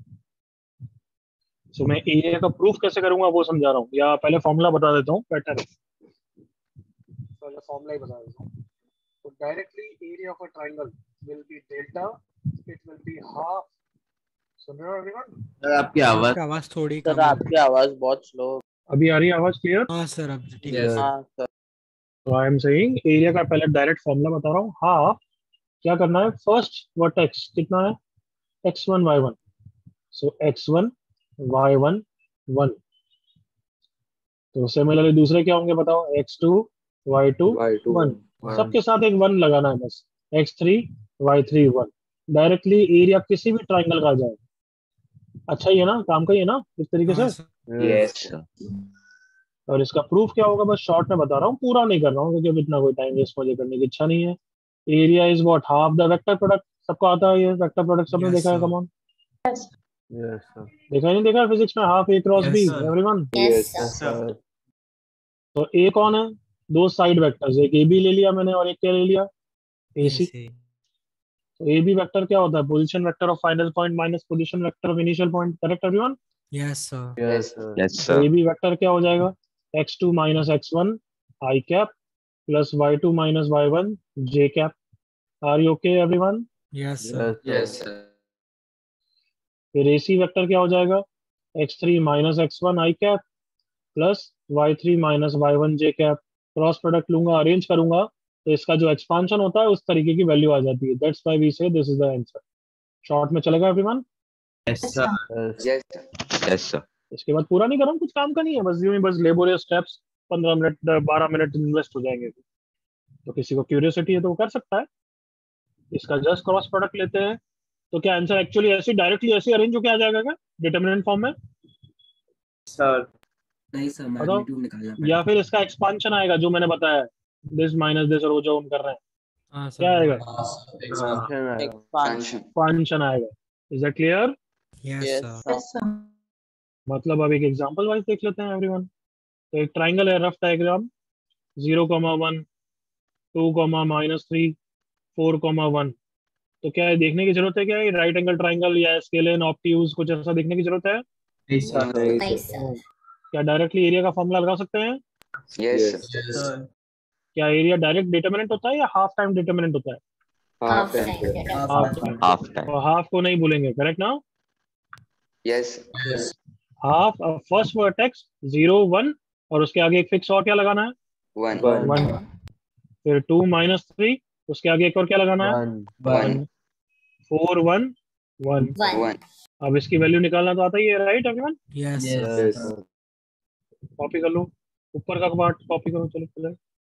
सो मैं एरिया का प्रूफ कैसे करूंगा वो समझा रहा हूँ, या पहले फॉर्मूला बता देता हूँ, बेटर है पहले फॉर्मूला ही बता देता हूँ. तो directly area of a triangle will be delta, it will be half. सुन रहे हो एवरीवन? सर आपकी आवाज आपकी आवाज थोड़ी सर कम है. आपकी आवाज बहुत स्लो. अभी आ रही है आवाज क्लियर? हाँ सर, अब ठीक है. Yes. हाँ सर. तो आई एम सेइंग एरिया का पहले डायरेक्ट फॉर्मूला बता रहा हूँ. हाफ क्या करना है, फर्स्ट वर्टेक्स कितना है, x1 y1. सो x1 y1 1. तो सिमिलरली दूसरे क्या होंगे बताओ, x2 y2 1. सबके साथ एक 1 लगाना है बस. x3 y3 1. डायरेक्टली एरिया किसी भी ट्राइंगल का आ जाए. अच्छा ही है ना, काम का ही है ना इस तरीके हाँ, से. sir. Yes. और इसका प्रूफ क्या होगा, बस शॉर्ट में बता रहा हूँ, पूरा नहीं कर रहा हूँ क्योंकि अब इतना कोई टाइम वेस्ट मुझे करने की इच्छा नहीं है. Area is what, half the vector product. सबको आता है ये वेक्टर प्रोडक्ट, सबने Yes, देखा है? sir. Come on, Yes. देखा ही नहीं देखा फिजिक्स में, हाफ ए क्रॉस Yes, बी. sir. Everyone, Yes, sir. तो ए कौन है, दो साइड वेक्टर्स, एक ए बी ले लिया मैंने और एक क्या ले लिया, ए सी. AC. तो ए बी वेक्टर क्या होता है, position vector of final point minus position vector of initial point. Correct everyone? Yes, sir. Yes, तो sir. ए बी वेक्टर क्या हो जाएगा, x2 minus x1 i cap plus y2 minus y1 j cap. Are you okay everyone? Yes, sir. Yes, sir. फिर AC vector क्या हो जाएगा? x3 minus x1 i cap plus y3 minus y1 j cap. Cross product लूंगा, arrange करूंगा, तो इसका जो expansion होता है उस तरीके की वैल्यू आ जाती है. That's why we say this is the answer. Short में चलेगा everyone? Yes sir. Yes sir. Yes sir. इसके बाद पूरा नहीं कर रहा हूँ, कुछ काम का नहीं है, बस यूं ही बस laborious steps 15 minute 12 minute invest हो जाएंगे. तो किसी को क्यूरियोसिटी है तो वो कर सकता है. इसका जस्ट क्रॉस प्रोडक्ट लेते हैं. तो क्या आंसर एक्चुअली ऐसे डायरेक्टली ऐसे अरेंज होकर आ जाएगा क्या डिटरमिनेंट फॉर्म में? सर नहीं सर, बताओ. मैग्नीट्यूड निकालना या पड़ेगा। फिर इसका एक्सपांशन आएगा जो मैंने बताया, दिस माइनस दिस, और जो हम कर रहे हैं, हाँ क्या सर. आएगा? एक्सपांशन. एक्सपांशन आएगा. Is that clear? Yes, Yes, sir. sir. Yes, sir. मतलब अब एक एग्जांपल वाइज देख लेते हैं एवरीवन. तो एक ट्राइंगल है, रफ डायग्राम. 0,1 2,-3 4,1. तो क्या है देखने की जरूरत है क्या? ये राइट एंगल ट्राइंगल या स्केलेन ऑब्ट्यूज कुछ ऐसा देखने की जरूरत है? नहीं सर. नहीं, sir. क्या डायरेक्टली एरिया का फॉर्मूला लगा सकते हैं? Yes sir. सर क्या एरिया डायरेक्ट डिटरमिनेंट होता है या हाफ टाइम डिटरमिनेंट होता है? Half time. Half time. Half time. और हाफ को नहीं भूलेंगे, करेक्ट ना? यस हाफ फर्स्ट वर्टेक्स 0 1, और उसके आगे एक फिक्स और क्या लगाना है? 1 1. फिर 2-3, उसके आगे एक और क्या लगाना है? 1 4 1 1. 1. अब इसकी वैल्यू निकालना तो आता ही है, right everyone? Yes, sir. Yes. Copy कर लो, ऊपर का पार्ट कॉपी करो. चलो चलो.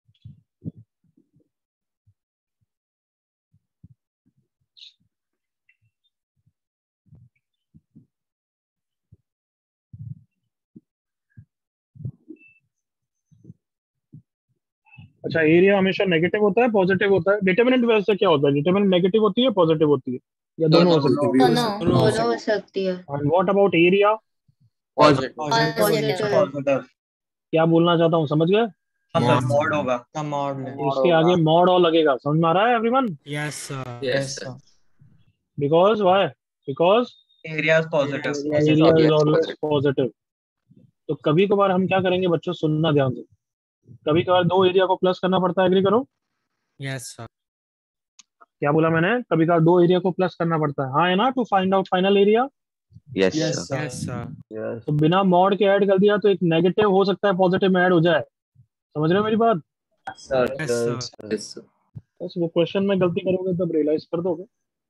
अच्छा, एरिया हमेशा नेगेटिव होता है पॉजिटिव होता है? डिटरमिनेंट वैसे क्या होता है? डिटरमिनेंट नेगेटिव होती है पॉजिटिव होती है, या दोनों हो सकती है? दोनों हो सकती है. And what about area? Positive. Positive. क्या बोलना चाहता हूँ, समझ गए? मॉड होगा. The mod में. इसके आगे मॉड और लगेगा. समझ में आ रहा है everyone? Yes, sir. Yes, sir. Because why? Because area is positive. Area is Yes, always positive. Positive. तो कभी कभार हम क्या करेंगे बच्चों, सुनना ध्यान से. कभी कभार दो एरिया को प्लस करना पड़ता है. एग्री करो? Yes, sir. क्या बोला मैंने? कभी कभार दो एरिया को प्लस करना पड़ता है, हाँ है ना, to find out final area. Yes Yes, sir. Yes, sir. तो बिना मॉड के ऐड कर दिया तो एक नेगेटिव हो सकता है पॉजिटिव में ऐड हो जाए. समझ रहे हो मेरी बात? Sir Yes, sir. Yes, sir. बस वो क्वेश्चन में गलती करोगे तब रियलाइज कर दोगे.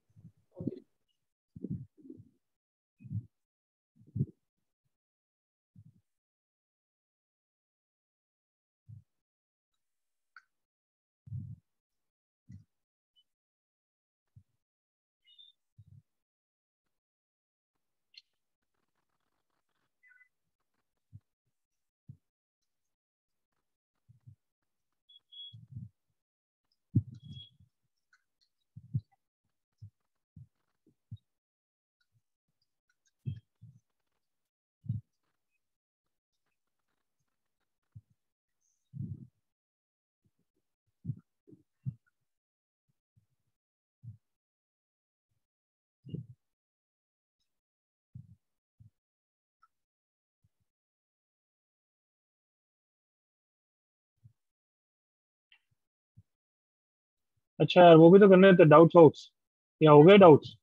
अच्छा यार, वो भी तो करने थे, डाउट्स वाउट्स. या हो गए डाउट्स?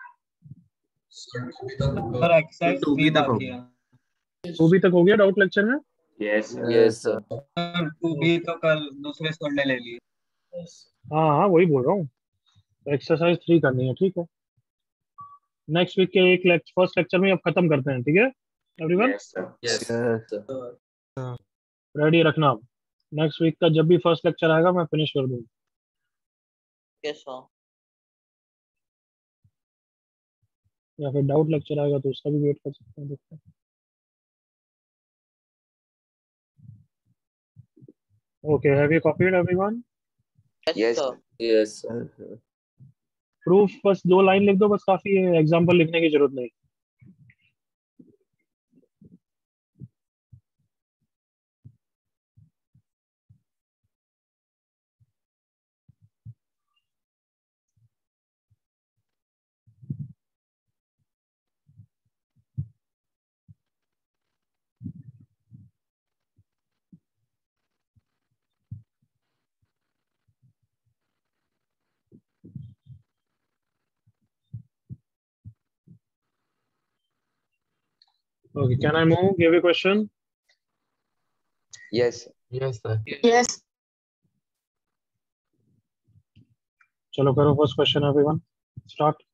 सर एक्सरसाइज 2B तक हो गया. 2B तक हो गया डाउट लेक्चर में? Yes. Yes, sir. Sir 2B तो कल दूसरे संडे ले लिए. हाँ हाँ, वही बोल रहा हूँ. एक्सरसाइज 3 करनी है, ठीक है. नेक्स्ट वीक के एक फर्स्ट लेक्चर में अब खत्म करते हैं, ठीक है एवरीवन? Yes, sir. रेडी रखना. नेक्स्ट वीक का जब भी फर्स्ट लेक्चर आएगा मैं फिनिश कर दूंगा. Yes, sir. या फिर डाउट लेक्चर आएगा तो उसका भी वेट कर सकते हैं, देखते हैं. Okay, have you copied everyone? Yes, Yes, sir. Yes, sir. Proof बस 2 लाइन लिख दो, बस काफी है, एग्जांपल लिखने की जरूरत नहीं. Okay, can I move? Give a question. Yes. Yes, sir. Yes. चलो करो first question everyone. Start.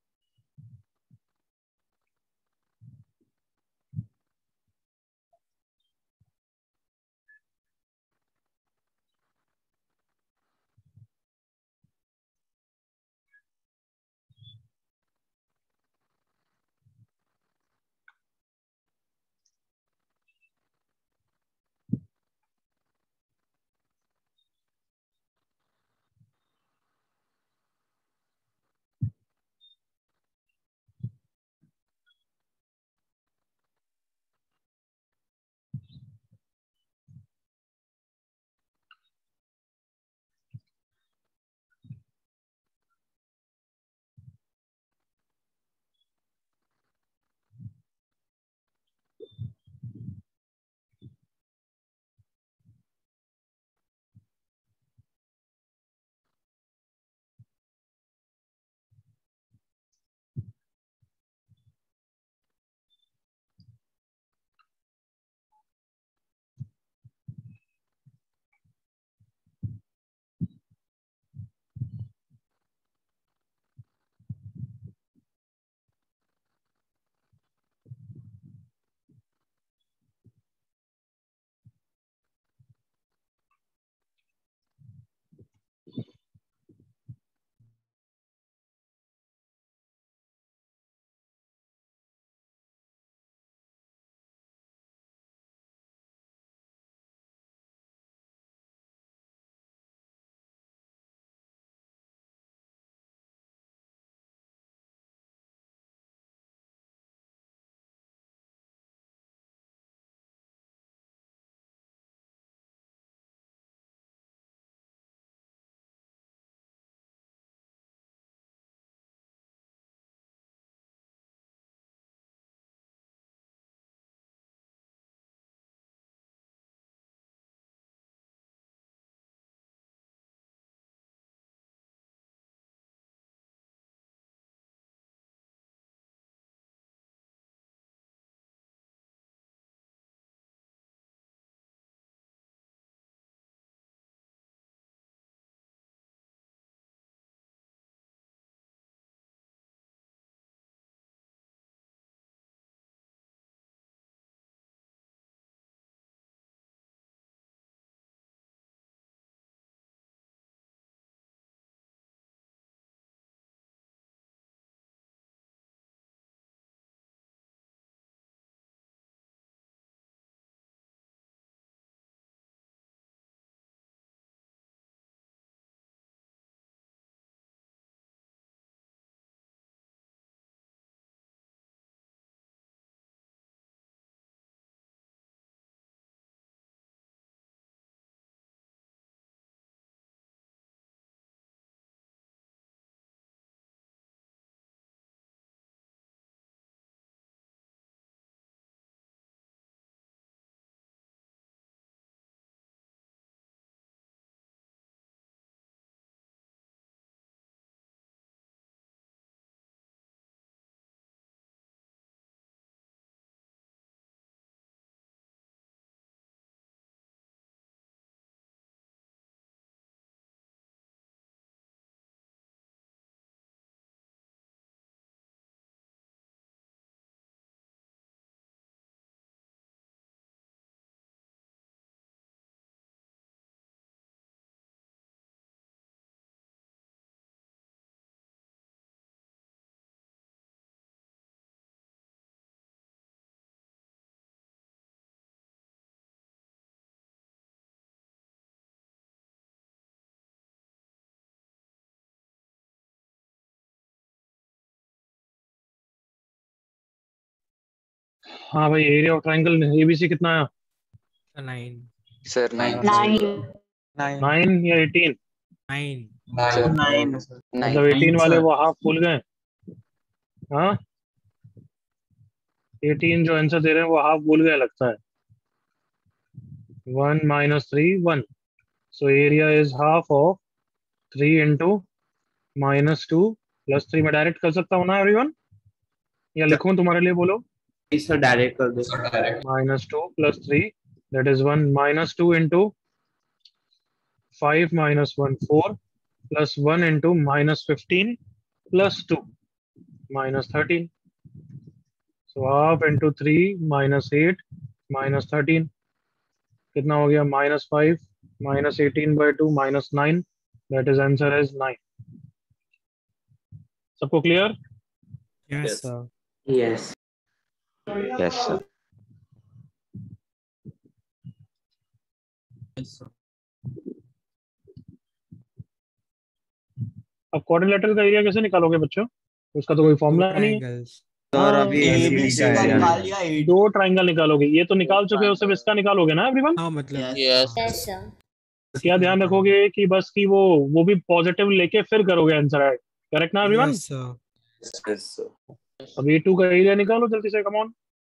हाँ भाई, एरिया ऑफ ट्राइंगल एबीसी कितना आया? 9 सर 9 9. 9 या 18? 9 सर 9 मतलब 9 18 वाले sir. वो हाफ भूल गए। हाँ, 18 जो आंसर दे रहे हैं वो हाफ भूल गए लगता है। 1 - 3 1, so area is half of 3 into -2 + 3। मैं डायरेक्ट कर सकता हूँ ना एवरीवन, या लिखूं तुम्हारे लिए? बोलो। सर डायरेक्ट कर दो। -2 + 3 that is 1 -2 into 5 - 1 4 plus 1 into -15 plus 2 -13. So half into 3 -8 -13 कितना हो गया? -5 -18/2 -9 that is answer is 9. सबको clear? Yes sir. Yes yes sir. अब क्वाड्रिलेटरल का एरिया कैसे निकालोगे बच्चों? उसका तो कोई फॉर्मूला नहीं है। ट्रायंगल्स। सर अभी ABC ABC का का निकाल एरिया लिया 8। 2 ट्रायंगल निकालोगे, ये तो निकाल चुके हो, सिर्फ इसका निकालोगे ना एवरीवन? हाँ मतलब यस Yes, sir. क्या ध्यान रखोगे कि बस की वो भी पॉजिटिव लेके फिर करोगे आंसर है, करेक्ट ना everyone? Yes sir. Yes sir. अब A2 का एरिया निकालो जल्दी से, come on.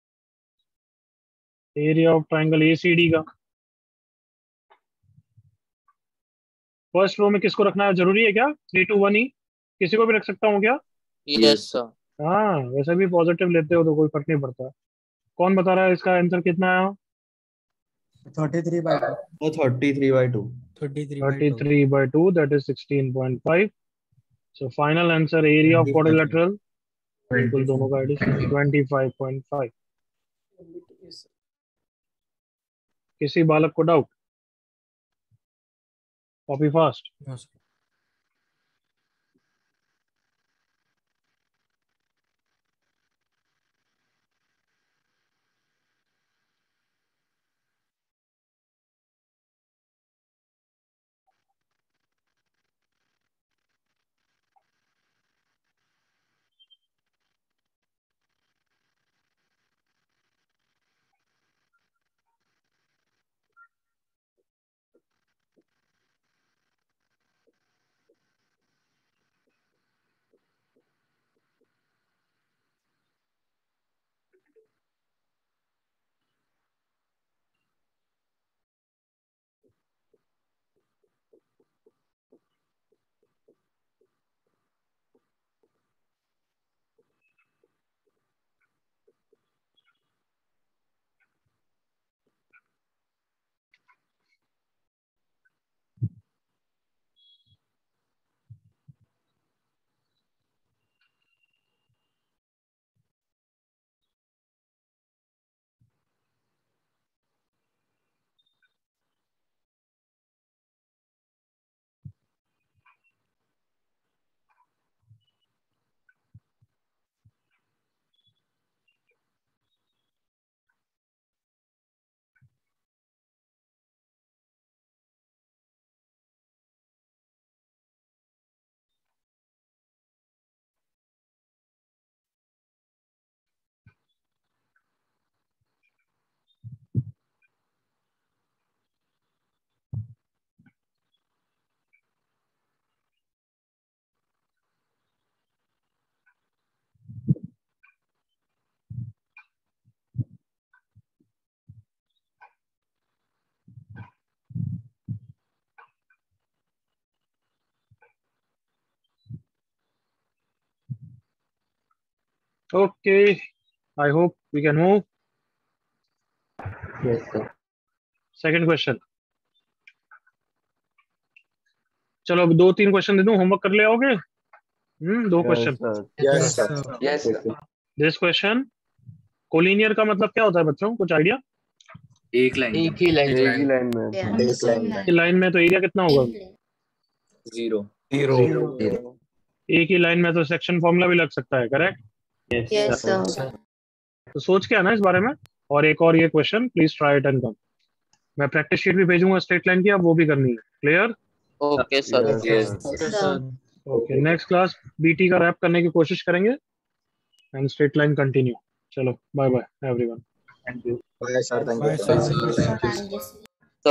Area of triangle ACD का फर्स्ट रो में किसको रखना है? जरूरी है क्या 3 2 1 ही? किसी को भी रख सकता हूँ क्या? Yes sir. हाँ, वैसे भी पॉजिटिव लेते हो तो कोई फर्क नहीं पड़ता। कौन बता रहा है इसका आंसर कितना है? 33/2। वो 33/2। 33/2। 33/2 that is 16.5. So final answer area of quadrilateral बिल्कुल दोनों का एडिशन 25.5. किसी बालक को doubt? Copy fast. No sir. Okay, I hope we can move. Yes sir. Second question. चलो अब 2-3 क्वेश्चन दे दूं, होमवर्क कर ले आओगे? 2 question. Yes sir. Sir. Yes sir. This question, collinear का मतलब क्या होता है बच्चों, कुछ आइडिया? एक लाइन एक ही लाइन में। Yeah, same line. लाइन में तो एरिया कितना होगा? Same line. 0। एक ही लाइन में तो सेक्शन फॉर्मूला भी लग सकता है, करेक्ट? Yes, sir. तो सोच के आना इस बारे में। और एक और ये question please try it and come. मैं प्रैक्टिस शीट भी भेजूंगा स्ट्रेट लाइन की, अब वो भी करनी है। Clear? Okay sir. Yes, sir. Okay, next class BT का रैप करने की कोशिश करेंगे एंड स्ट्रेट लाइन कंटिन्यू। चलो bye bye everyone. Bye sir. Thank bye you sir. Thank you, sir.